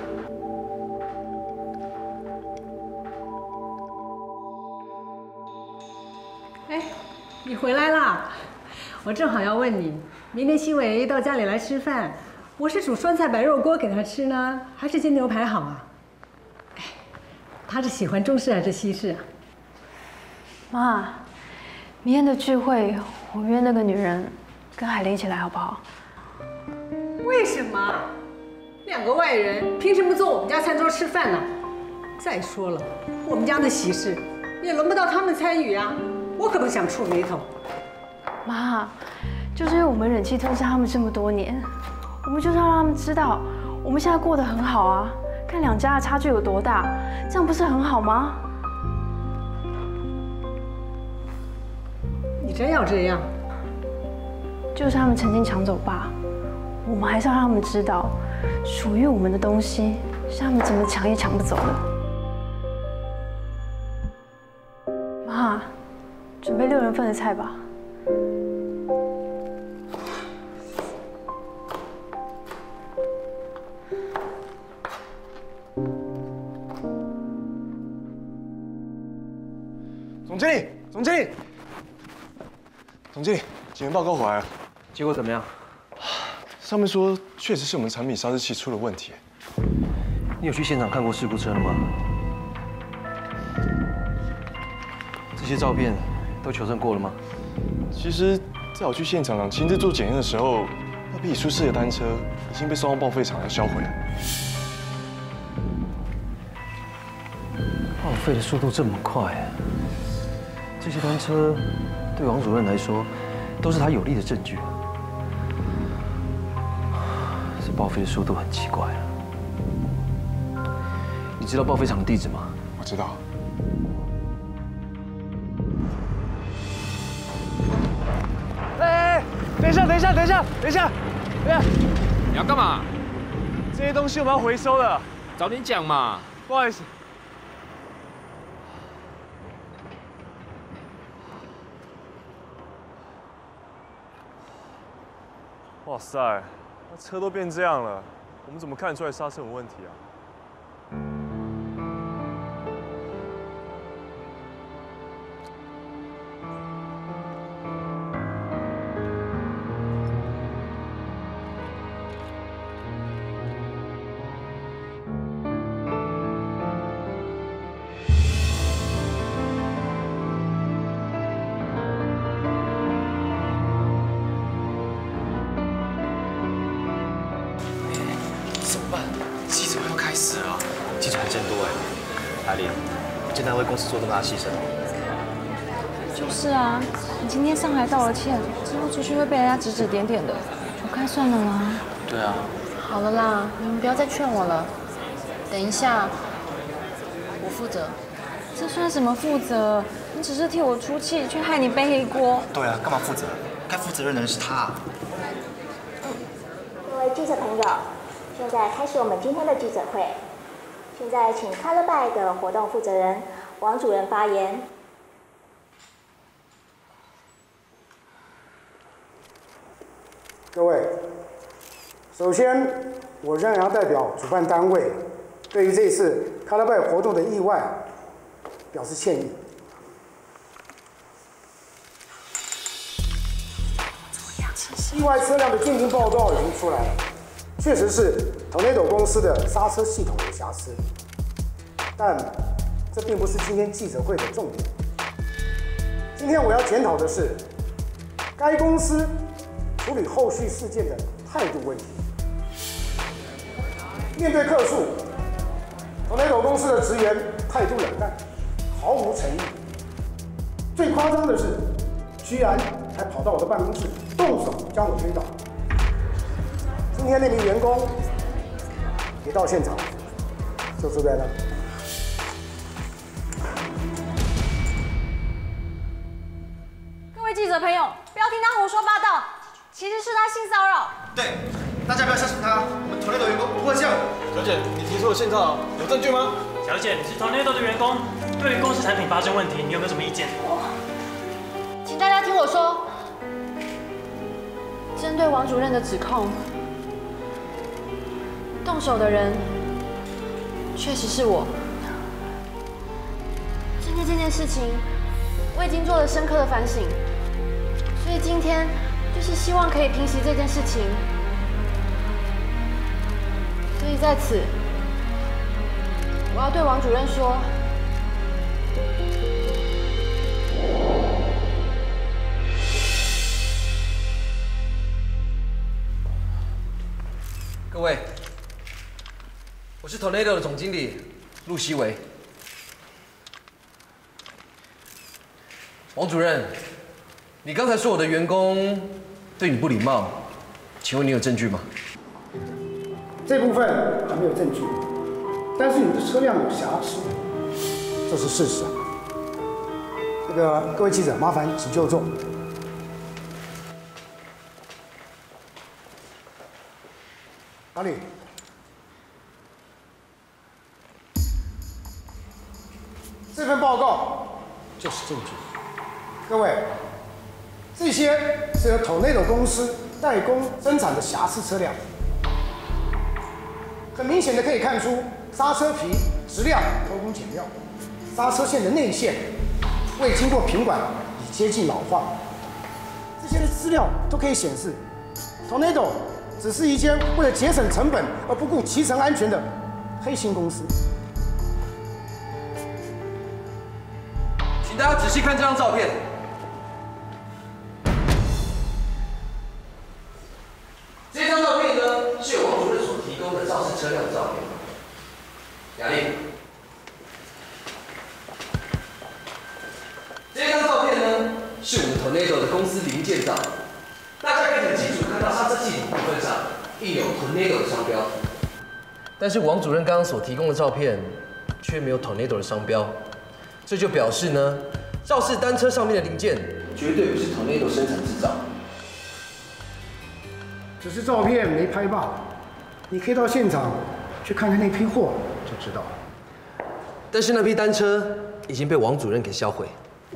Speaker 7: 哎，你回来啦！我正好要问你，明天西维到家里来吃饭，我是煮酸菜白肉锅给他吃呢，还是煎牛排好啊？哎，他是喜欢中式还是西式啊？
Speaker 5: 妈，明天的聚会，我约那个女人跟海玲一起来，好不好？
Speaker 7: 为什么？两个外人凭什么坐我们家餐桌吃饭呢？再说了，我们家的喜事也轮不到他们参与啊，我可不想触霉头。
Speaker 5: 妈，就是因为我们忍气吞声他们这么多年，我们就是要让他们知道，我们现在过得很好啊，看两家的差距有多大，这样不是很好吗？
Speaker 7: 你真要这样？
Speaker 5: 就是他们曾经抢走爸，我们还是要让他们知道，属于我们的东西是他们怎么抢也抢不走的。妈，准备6人份的菜吧。
Speaker 18: 总经理，总经理，总经理，检验报告回来了，
Speaker 6: 结果怎么样？
Speaker 18: 上面说确实是我们产品刹车器出了问题。
Speaker 6: 你有去现场看过事故车了吗？这些照片都求证过了吗？
Speaker 18: 其实，在我去现场亲自做检验的时候，那批已出事的单车已经被送到报废厂要销毁了。
Speaker 6: 报废的速度这么快，这些单车对王主任来说都是他有利的证据。这报废的速度很奇怪啊！你知道报废厂的地址吗？
Speaker 18: 我知道。
Speaker 19: 哎，等一下，等一下，等一下，等一下，等一下！
Speaker 17: 你要干嘛？
Speaker 19: 这些东西我们要回收的。
Speaker 17: 早点讲嘛。
Speaker 19: 不好意思。哇塞，那车都变这样了，我们怎么看得出来刹车有问题啊？
Speaker 11: 记者还真多哎，海玲，真的为公司做这么大牺牲。
Speaker 4: 就是啊，你今天上来道了歉，之后出去会被人家指指点点的，我看算了啦。
Speaker 11: 对啊。
Speaker 2: 好了啦，你们不要再劝我了。等一下，我负责。
Speaker 4: 这算什么负责？你只是替我出气，却害你背黑锅。
Speaker 11: 对啊，干嘛负责？该负责任的人是他。
Speaker 12: 各位记者朋友，现在开始我们今天的记者会。现在请 Colorby 的活动负责人王主任发言。
Speaker 13: 各位，首先我仍然要代表主办单位，对于这次 Colorby 活动的意外表示歉意。意外车辆的鉴定报告已经出来了， 确实是 Tornado 公司的刹车系统有瑕疵，但这并不是今天记者会的重点。今天我要检讨的是该公司处理后续事件的态度问题。面对客诉，Tornado 公司的职员态度冷淡，毫无诚意。最夸张的是，居然还跑到我的办公室动手将我推倒。今天那名员工也到现场，就坐在那。
Speaker 10: 各位记者朋友，不要听他胡说八道，其实是他性骚扰。
Speaker 11: 对，大家不要相信他，我们 Tornado 员工不会这样。
Speaker 19: 小姐，你提出的现场有证据吗？
Speaker 20: 小姐，你是 Tornado 的员工，对于公司产品发生问题，你有没有什么意见？
Speaker 4: 请大家听我说，针对王主任的指控，动手的人确实是我。针对这件事情，我已经做了深刻的反省，所以今天就是希望可以平息这件事情。所以在此，我要对王主任说，
Speaker 6: 各位，我是 Tornado 的总经理陆希维。王主任，你刚才说我的员工对你不礼貌，请问你有证据吗？
Speaker 13: 这部分还没有证据，但是你的车辆有瑕疵，这是事实。各位记者，麻烦请就坐。哪里？这份报告就是证据。各位，这些是由 Tornado 公司代工生产的瑕疵车辆，很明显的可以看出刹车皮质量偷工减料，刹车线的内线未经过品管已接近老化。这些的资料都可以显示 ，Tornado 只是一间为了节省成本而不顾骑乘安全的黑心公司。
Speaker 6: 请大家仔细看这张照片。这张照片呢，是由王主任所提供的肇事车辆的照片。雅丽，这张照片呢，是我们 Tornado 的公司零件照。大家可以很清楚看到刹车系统部分上印有 Tornado 的商标，但是王主任刚刚所提供的照片却没有 Tornado 的商标，这就表示呢，肇事单车上面的零件绝对不是 Tornado 生产制造。
Speaker 13: 只是照片没拍罢了，你可以到现场去看看那批货就知道了。
Speaker 6: 但是那批单车已经被王主任给销毁。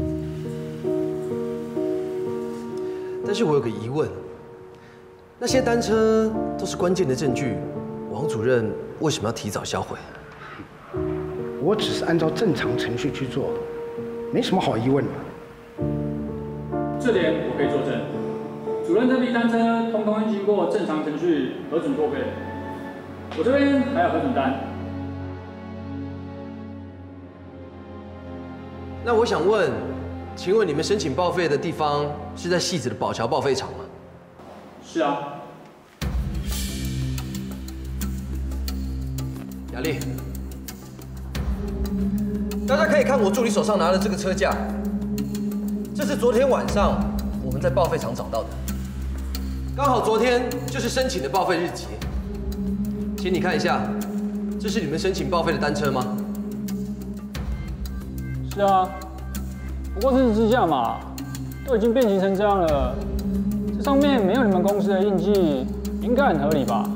Speaker 6: 但是我有个疑问，那些单车都是关键的证据，王主任为什么要提早销毁？
Speaker 13: 我只是按照正常程序去做，没什么好疑问的。
Speaker 21: 这点我可以作证。主任这批单车通通经过正常程序核准作废，我这边还有核准单。
Speaker 6: 那我想问，请问你们申请报废的地方是在汐止的宝桥报废厂吗？
Speaker 21: 是啊。
Speaker 6: 雅丽，大家可以看我助理手上拿的这个车架，这是昨天晚上我们在报废厂找到的，刚好昨天就是申请的报废日期。请你看一下，这是你们申请报废的单车吗？
Speaker 21: 是啊，不过是支架嘛，都已经变形成这样了，这上面没有你们公司的印记，应该很合理吧？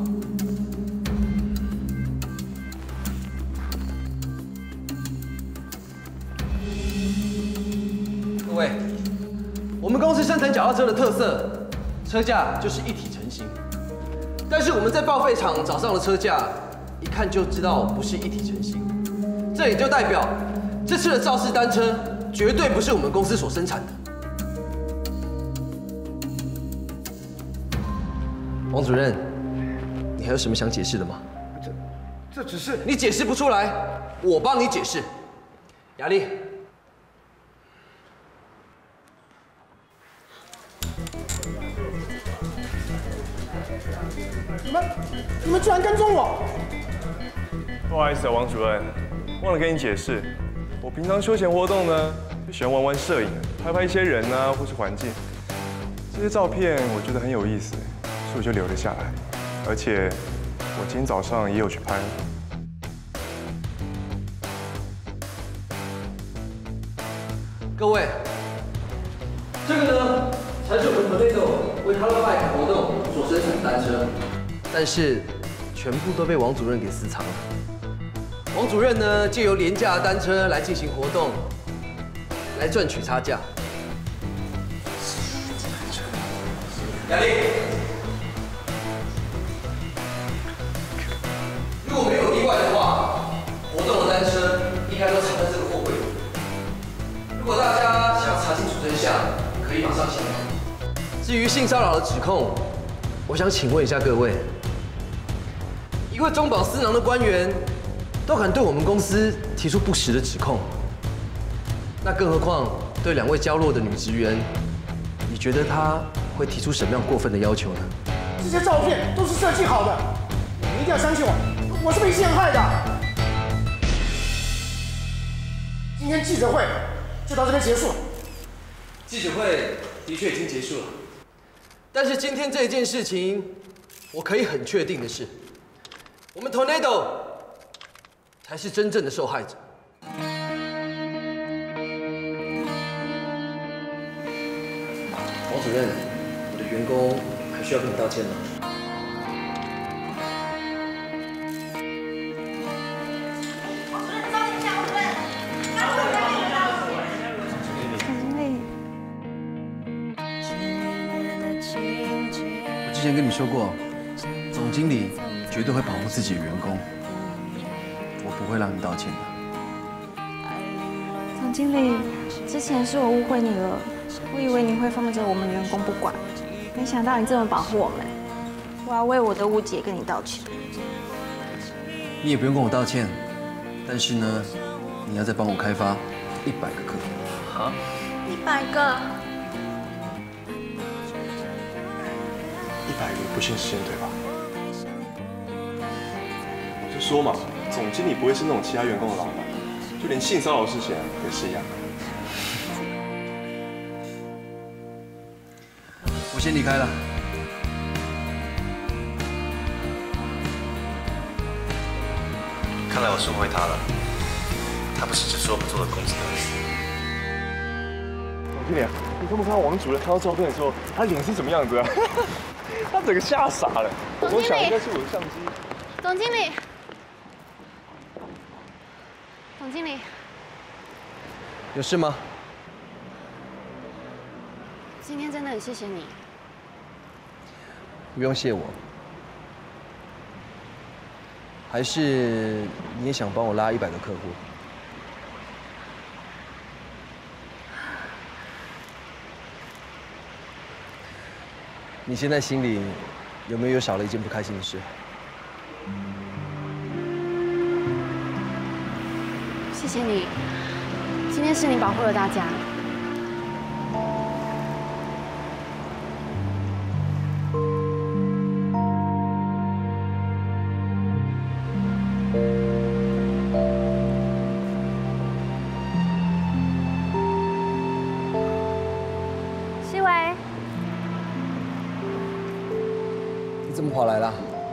Speaker 6: 各位，我们公司生产脚踏车的特色，车架就是一体成型。但是我们在报废厂找上了车架，一看就知道不是一体成型。这也就代表，这次的肇事单车绝对不是我们公司所生产的。王主任，你还有什么想解释的吗？
Speaker 13: 这只是
Speaker 6: 你解释不出来，我帮你解释。雅丽，
Speaker 13: 你们居然跟踪我！
Speaker 18: 不好意思啊，王主任，忘了跟你解释，我平常休闲活动呢，就喜欢玩玩摄影，拍拍一些人啊，或是环境。这些照片我觉得很有意思，所以我就留了下来。而且我今天早上也有去拍。
Speaker 6: 各位，这个呢才是我们 Tornado 为 Color Bike 活动所生产的单车，但是全部都被王主任给私藏了。王主任呢，借由廉价的单车来进行活动，来赚取差价。雅丽，如果没有意外的话，活动的单车应该都藏在这个货柜里。如果大家想要查清楚真相，可以马上前往。至于性骚扰的指控，我想请问一下各位，一位中饱私囊的官员都敢对我们公司提出不实的指控，那更何况对2位娇弱的女职员，你觉得他会提出什么样过分的要求呢？
Speaker 13: 这些照片都是设计好的，你一定要相信我，我是被陷害的。今天记者会就到这边结束了。
Speaker 6: 记者会的确已经结束了，但是今天这一件事情，我可以很确定的是，我们 Tornado 才是真正的受害者。王主任，我的员工还需要跟你道歉吗？
Speaker 8: 我之前跟你说过，总经理绝对会保护自己的员工，我不会让你道歉的。
Speaker 2: 总经理，之前是我误会你了，我以为你会放着我们员工不管，没想到你这么保护我们，我要为我的误解跟你道歉。
Speaker 8: 你也不用跟我道歉，但是呢，你要再帮我开发100个客户。啊
Speaker 2: ？100个
Speaker 18: ？100个不幸事件，对吧？我就说嘛，总经理不会是那种其他员工的老板，就连性骚扰的事情也是一样。
Speaker 8: 我先离开了。
Speaker 11: 看来我是误会他了，他不是只说不做的公司的人。
Speaker 18: 总经理，你看不看到王主任看到照片的时候，他脸是什么样子啊？他整个吓傻了。我想应该是我的相机。
Speaker 4: 总经理，总经理，
Speaker 6: 有事吗？
Speaker 4: 今天真的很谢谢你。
Speaker 6: 不用谢我。还是你也想帮我拉100个客户？你现在心里有没有少了一件不开心的事？
Speaker 4: 谢谢你，今天是你保护了大家。
Speaker 5: 西维，
Speaker 6: 你怎么跑来了？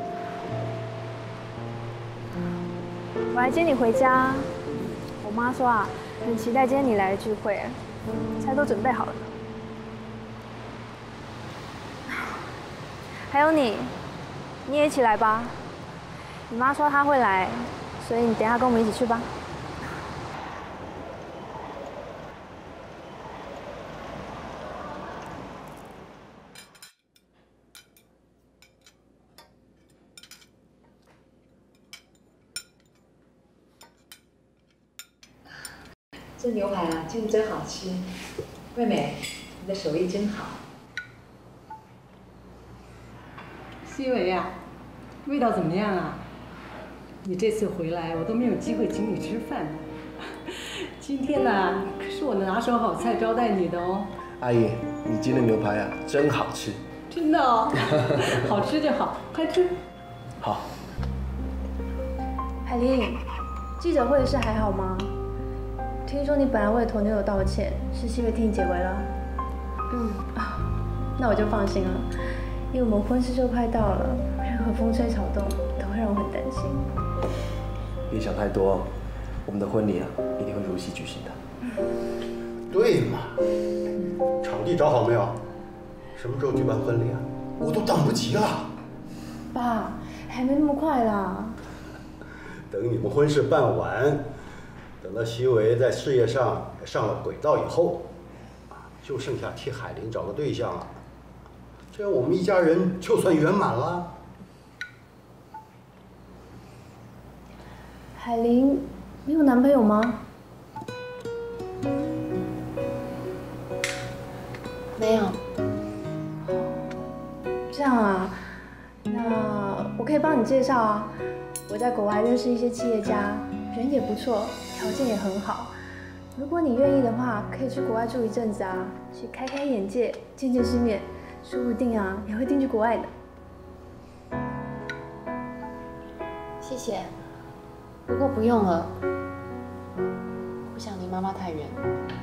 Speaker 5: 我来接你回家。我妈说啊，很期待今天你来的聚会，菜都准备好了。还有你也一起来吧。你妈说她会来，所以你等一下跟我们一起去吧。
Speaker 3: 这牛排啊，今天真好吃。妹妹，你的手艺真好。
Speaker 7: 西维呀， 味道怎么样啊？你这次回来，我都没有机会请你吃饭。今天呢，可是我的拿手好菜招待你的哦。
Speaker 6: 阿姨，你煎的牛排啊，真好吃。
Speaker 7: 真的哦，好吃就好，快吃。
Speaker 6: 好。
Speaker 5: 海玲，记者会的事还好吗？听说你本来为头牛有道歉，是西北替你解围了。那我就放心了，因为我们婚事就快到了，任何风吹草动都会让我很担心。
Speaker 6: 别想太多，我们的婚礼啊，一定会如期举行的。
Speaker 1: 对嘛，场地找好没有？什么时候举办婚礼啊？我都等不及了。
Speaker 5: 爸，还没那么快啦。
Speaker 1: 等你们婚事办完，等到西维在事业上上了轨道以后，就剩下替海玲找个对象了。这样我们一家人就算圆满了。
Speaker 5: 海玲，你有男朋友吗？
Speaker 4: 没有。
Speaker 5: 这样啊，那我可以帮你介绍啊。我在国外认识一些企业家，人也不错，条件也很好。如果你愿意的话，可以去国外住一阵子啊，去开开眼界，见见世面，说不定啊也会定居国外的。
Speaker 4: 谢谢，不过不用了，不想离妈妈太远。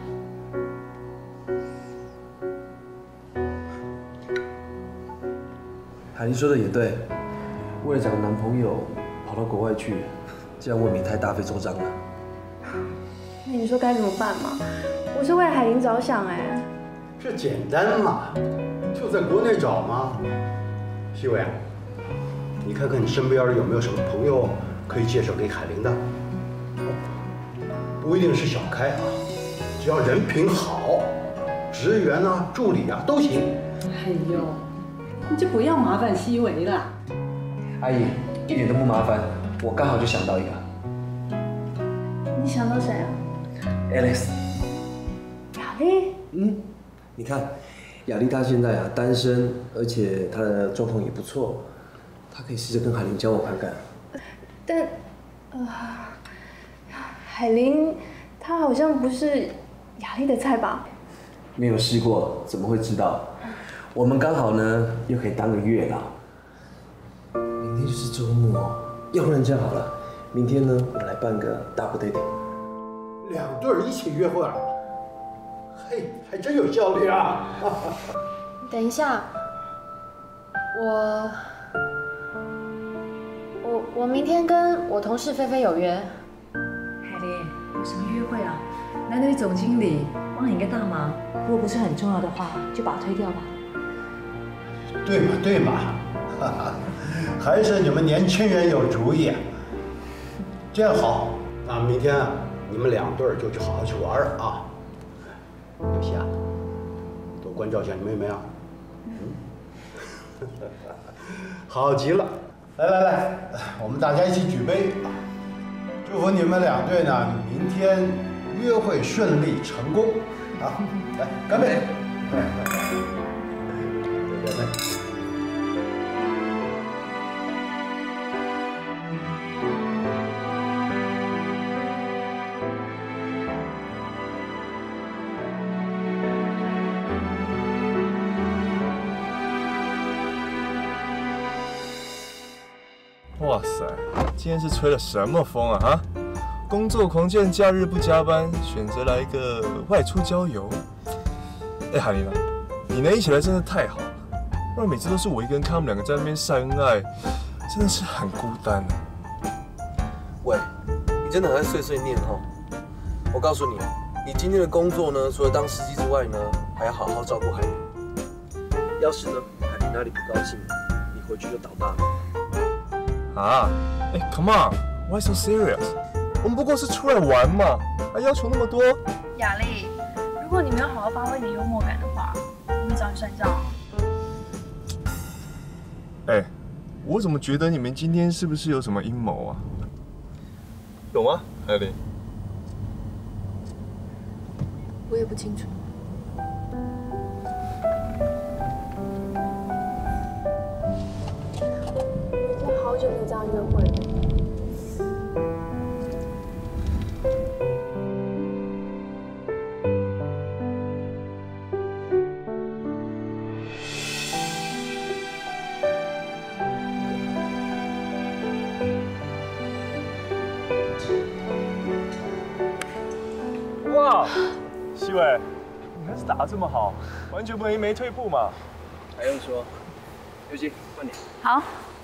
Speaker 6: 海玲说的也对，为了找个男朋友跑到国外去，这样未免太大费周章了。
Speaker 5: 那你说该怎么办嘛？我是为了海玲着想哎。
Speaker 1: 这简单嘛，就在国内找嘛。西伟，你看看你身边有没有什么朋友可以介绍给海玲的？不一定是小开啊，只要人品好，职员啊、助理啊都行。
Speaker 7: 哎呦，你就不要麻烦西维了。
Speaker 6: 阿姨，一点都不麻烦，我刚好就想到一个。
Speaker 5: 你想到谁啊
Speaker 6: ？Alex。
Speaker 5: 雅丽。
Speaker 6: 你看，雅丽她现在啊单身，而且她的状况也不错，她可以试着跟海玲交往看看。
Speaker 5: 但，海玲她好像不是雅丽的菜吧？
Speaker 6: 没有试过，怎么会知道？我们刚好呢，又可以当个月老。明天就是周末，要不然这样好了，明天呢，我们来办个 double dating。
Speaker 1: 两对儿一起约会啊？嘿，还真有效率啊！
Speaker 4: 等一下，我明天跟我同事菲菲有约。
Speaker 10: 海玲，有什么约会啊？难得你总经理帮你一个大忙，如果不是很重要的话，就把它推掉吧。
Speaker 1: 对嘛对嘛，还是你们年轻人有主意啊。这样好，那明天啊，你们两对儿就去好好去玩啊。刘霞，多关照一下你妹妹啊。好极了，来，我们大家一起举杯，祝福你们两队呢，明天约会顺利成功啊！来，干杯！来。
Speaker 18: 哇塞，今天是吹了什么风啊？哈，工作狂见假日不加班，选择来一个外出郊游。哎，海玲啊，你能一起来真的太好了，不然每次都是我一个人看他们两个在那边晒恩爱，真的是很孤单啊。
Speaker 6: 喂，你真的很爱碎碎念哈。我告诉你，你今天的工作呢，除了当司机之外呢，还要好好照顾海玲。要是呢，海玲哪里不高兴，你回去就捣大了。
Speaker 18: 啊，哎 ，Come on，why so serious？ 我们不过是出来玩嘛，还要求那么多？
Speaker 5: 雅丽，如果你没有好好发挥你的幽默感的话，我会找你算账。
Speaker 18: 哎，我怎么觉得你们今天是不是有什么阴谋啊？有吗，海玲？
Speaker 5: 我也不清楚。已经好要约会了。
Speaker 19: 哇，西伟，你还是打得这么好，完全没退步嘛。
Speaker 6: 还用说？尤其换你。
Speaker 10: 好。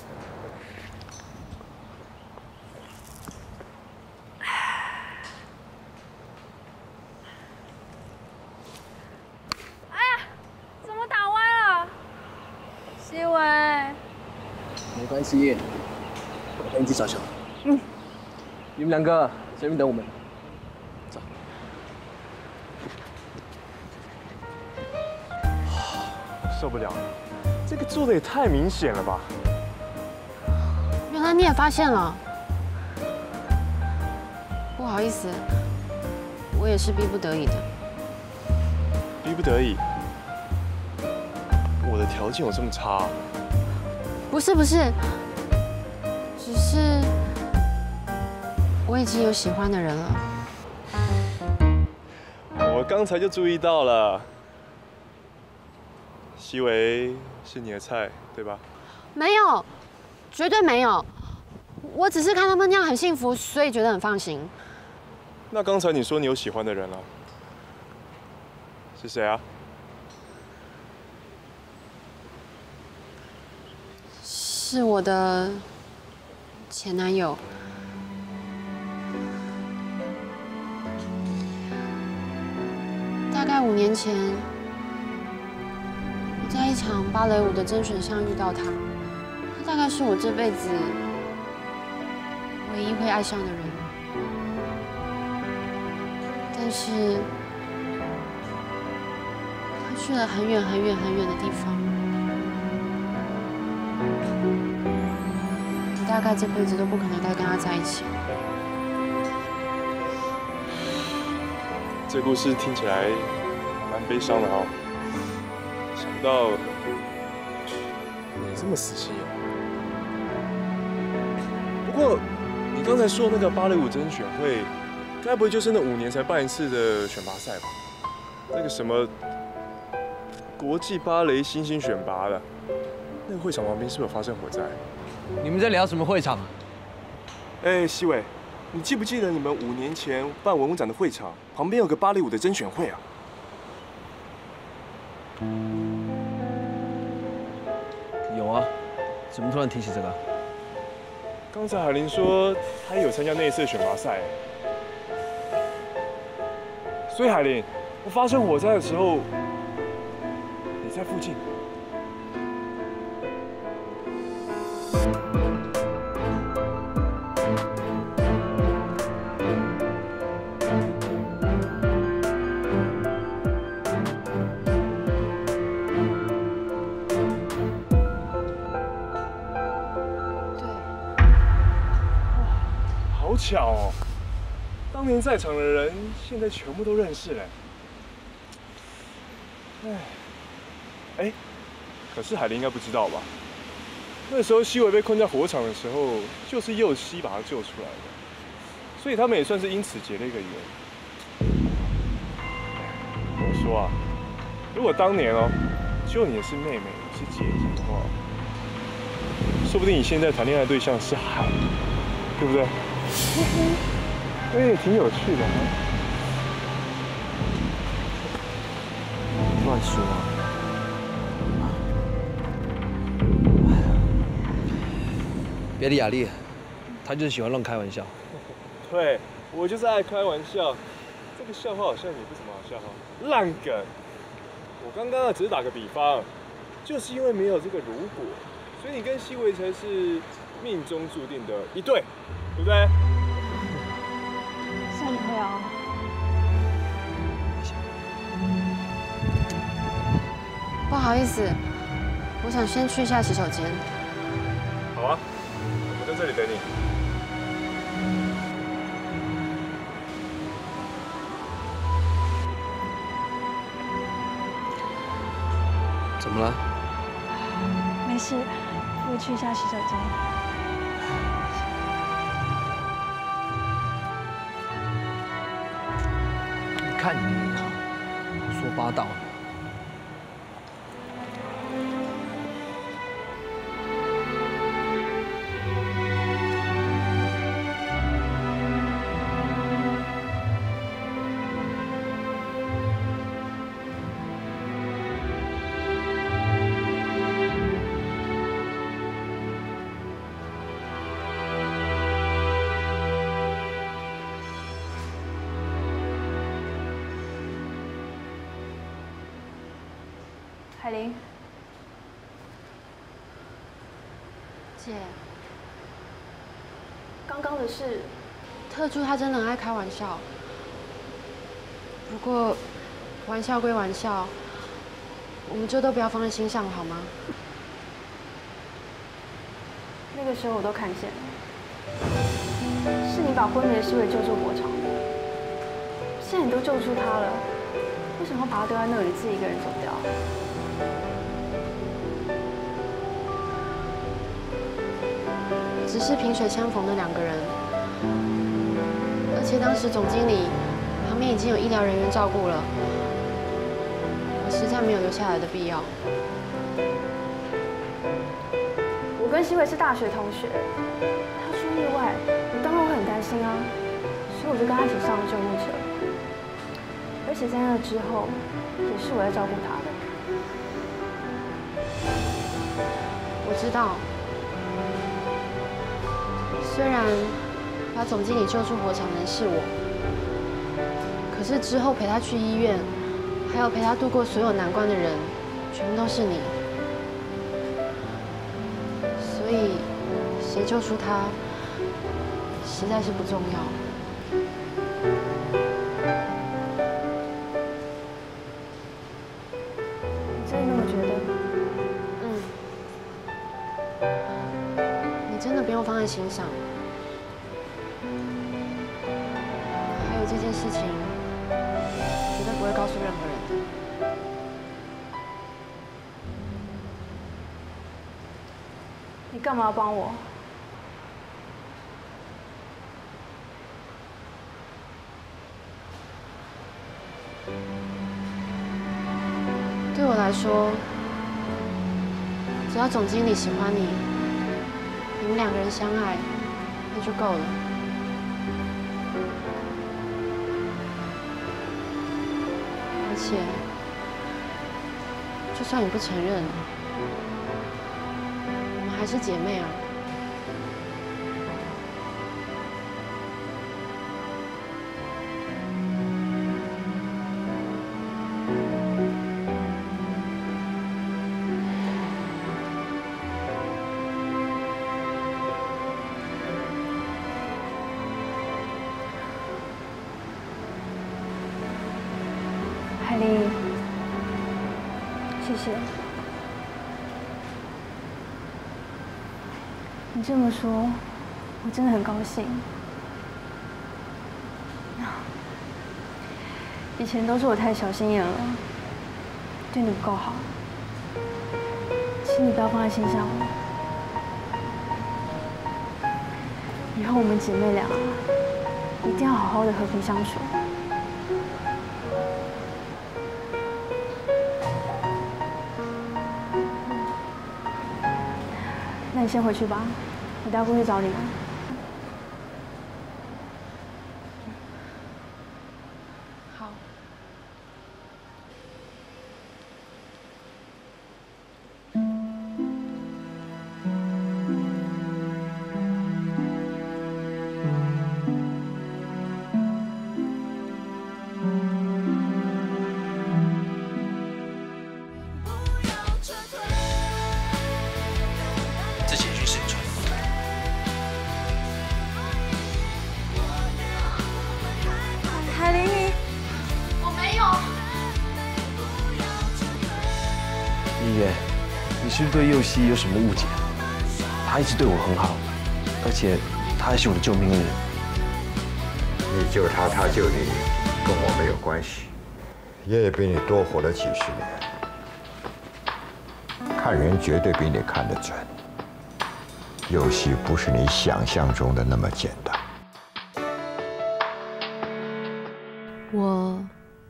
Speaker 5: 哎呀，怎么打歪了？西伟。
Speaker 6: 没关系，我陪你去找球。嗯。你们两个这边等我们。走。
Speaker 19: 受不了了，这个做的也太明显了吧！
Speaker 4: 原来你也发现了，不好意思，我也是逼不得已的。
Speaker 19: 逼不得已？我的条件有这么差？
Speaker 4: 不是，只是我已经有喜欢的人了。
Speaker 19: 我刚才就注意到了。西维是你的菜，对吧？
Speaker 4: 没有，绝对没有。我只是看他们那样很幸福，所以觉得很放心。
Speaker 19: 那刚才你说你有喜欢的人了，是谁啊？
Speaker 4: 是我的前男友。大概5年前。在一场芭蕾舞的甄选上遇到他，他大概是我这辈子唯一会爱上的人。但是他去了很远很远很远的地方，你大概这辈子都不可能再跟他在一起。
Speaker 19: 这故事听起来蛮悲伤的哈。想不到你这么死心眼。不过你刚才说的那个芭蕾舞甄选会，该不会就是那5年才办一次的选拔赛吧？那个什么国际芭蕾新星选拔的，那个会场旁边是不是有发生火灾？
Speaker 6: 你们在聊什么会场？
Speaker 19: 哎，西伟，你记不记得你们5年前办文物展的会场旁边有个芭蕾舞的甄选会啊？
Speaker 6: 有啊，怎么突然提起这个？
Speaker 19: 刚才海玲说她也有参加那一次的选拔赛，所以海玲，我发生火灾的时候，你在附近。好巧哦！当年在场的人，现在全部都认识嘞。哎，可是海玲应该不知道吧？那时候西伟被困在火场的时候，就是佑希把他救出来的，所以他们也算是因此结了一个缘。我说啊，如果当年哦，救你的是妹妹，是姐姐的话，说不定你现在谈恋爱的对象是海，对不对？哎，挺有趣的啊！
Speaker 6: 乱说啊！别理雅丽，她就是喜欢乱开玩笑。
Speaker 19: 对，我就是爱开玩笑。这个笑话好像也不怎么好笑哈，烂梗。我刚刚只是打个比方，就是因为没有这个如果，所以你跟西维才是命中注定的一对，对不对？
Speaker 5: 下一回啊。
Speaker 4: 不好意思，我想先去一下洗手间。
Speaker 19: 好啊，我在这里等你。
Speaker 6: 怎么了？
Speaker 5: 没事，我去一下洗手间。
Speaker 6: 看你啊，胡说八道。
Speaker 5: 海玲，
Speaker 4: 姐，
Speaker 5: 刚刚的事，
Speaker 4: 特助他真的很爱开玩笑。不过，玩笑归玩笑，我们就都不要放在心上，好吗？
Speaker 5: 那个时候我都看见了，是你把昏迷的西伟救出火场的。现在你都救出他了，为什么要把他丢在那里，自己一个人走掉？
Speaker 4: 只是萍水相逢的两个人，而且当时总经理旁边已经有医疗人员照顾了，我实在没有留下来的必要。
Speaker 5: 我跟西伟是大学同学，他出意外，我当然会很担心啊，所以我就跟他一起上了救护车。而且在那之后，也是我在照顾他的。
Speaker 4: 我知道。虽然把总经理救出火场的人是我，可是之后陪他去医院，还有陪他度过所有难关的人，全部都是你。所以，谁救出他，实在是不重要。
Speaker 5: 你真的那么觉得？
Speaker 4: 你真的不用放在心上。还有这件事情，绝对不会告诉任何人的。
Speaker 5: 你干嘛要帮我？
Speaker 4: 对我来说，只要总经理喜欢你，你们两个人相爱，那就够了。而且，就算你不承认，我们还是姐妹啊。
Speaker 5: 海丽，谢谢。你这么说，我真的很高兴。以前都是我太小心眼了，对你不够好，请你不要放在心上了。以后我们姐妹俩一定要好好的和平相处。那你先回去吧，我等下过去找你们。
Speaker 4: 好。
Speaker 14: 这简讯是你传的吗？
Speaker 2: 海玲，
Speaker 4: 我没有。
Speaker 8: 依言，你是不是对佑熙有什么误解？他一直对我很好，而且他还是我的救命恩人。
Speaker 22: 你救他，他救你，跟我没有关系。爷爷比你多活了几十年，看人绝对比你看得准。佑熙不是你想象中的那么简单。
Speaker 4: 我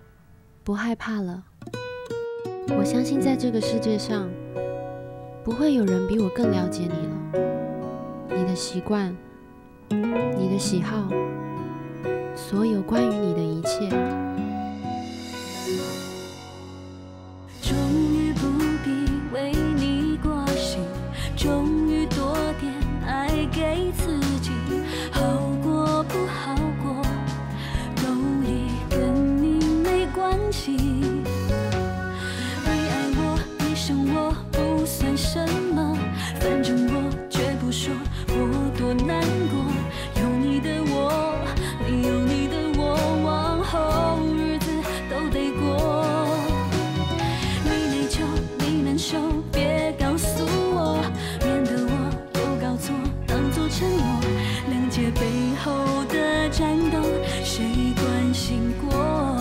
Speaker 4: 不害怕了。我相信在这个世界上，不会有人比我更了解你了。你的习惯，你的喜好，所有关于你的一切。
Speaker 15: 终于不必为你挂心，终于多点爱给自己，好过不好过都已跟你没关系。你爱我，你想我不算什么，反正我绝不说我多难过。有你的我，你有你的我，往后日子都得过。你内疚，你难受，别告诉我，免得我又搞错，当作承诺。谅解背后的战斗，谁关心过？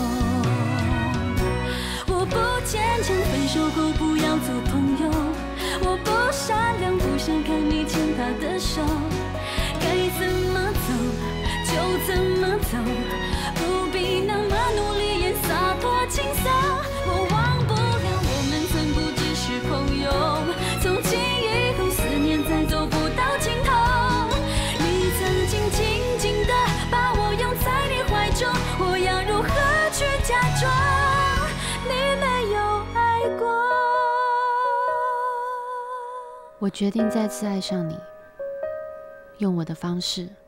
Speaker 15: 我不坚强，分手后不要做朋友。我不善良，不想看你牵他的手。该怎么走就怎么走，不必那么努力演洒脱轻松。我忘不了我们曾不只是朋友，从今以后思念再走不到尽头。你曾经紧紧地把我拥在你怀中，我要如何去假装你没有爱过？
Speaker 4: 我决定再次爱上你，用我的方式。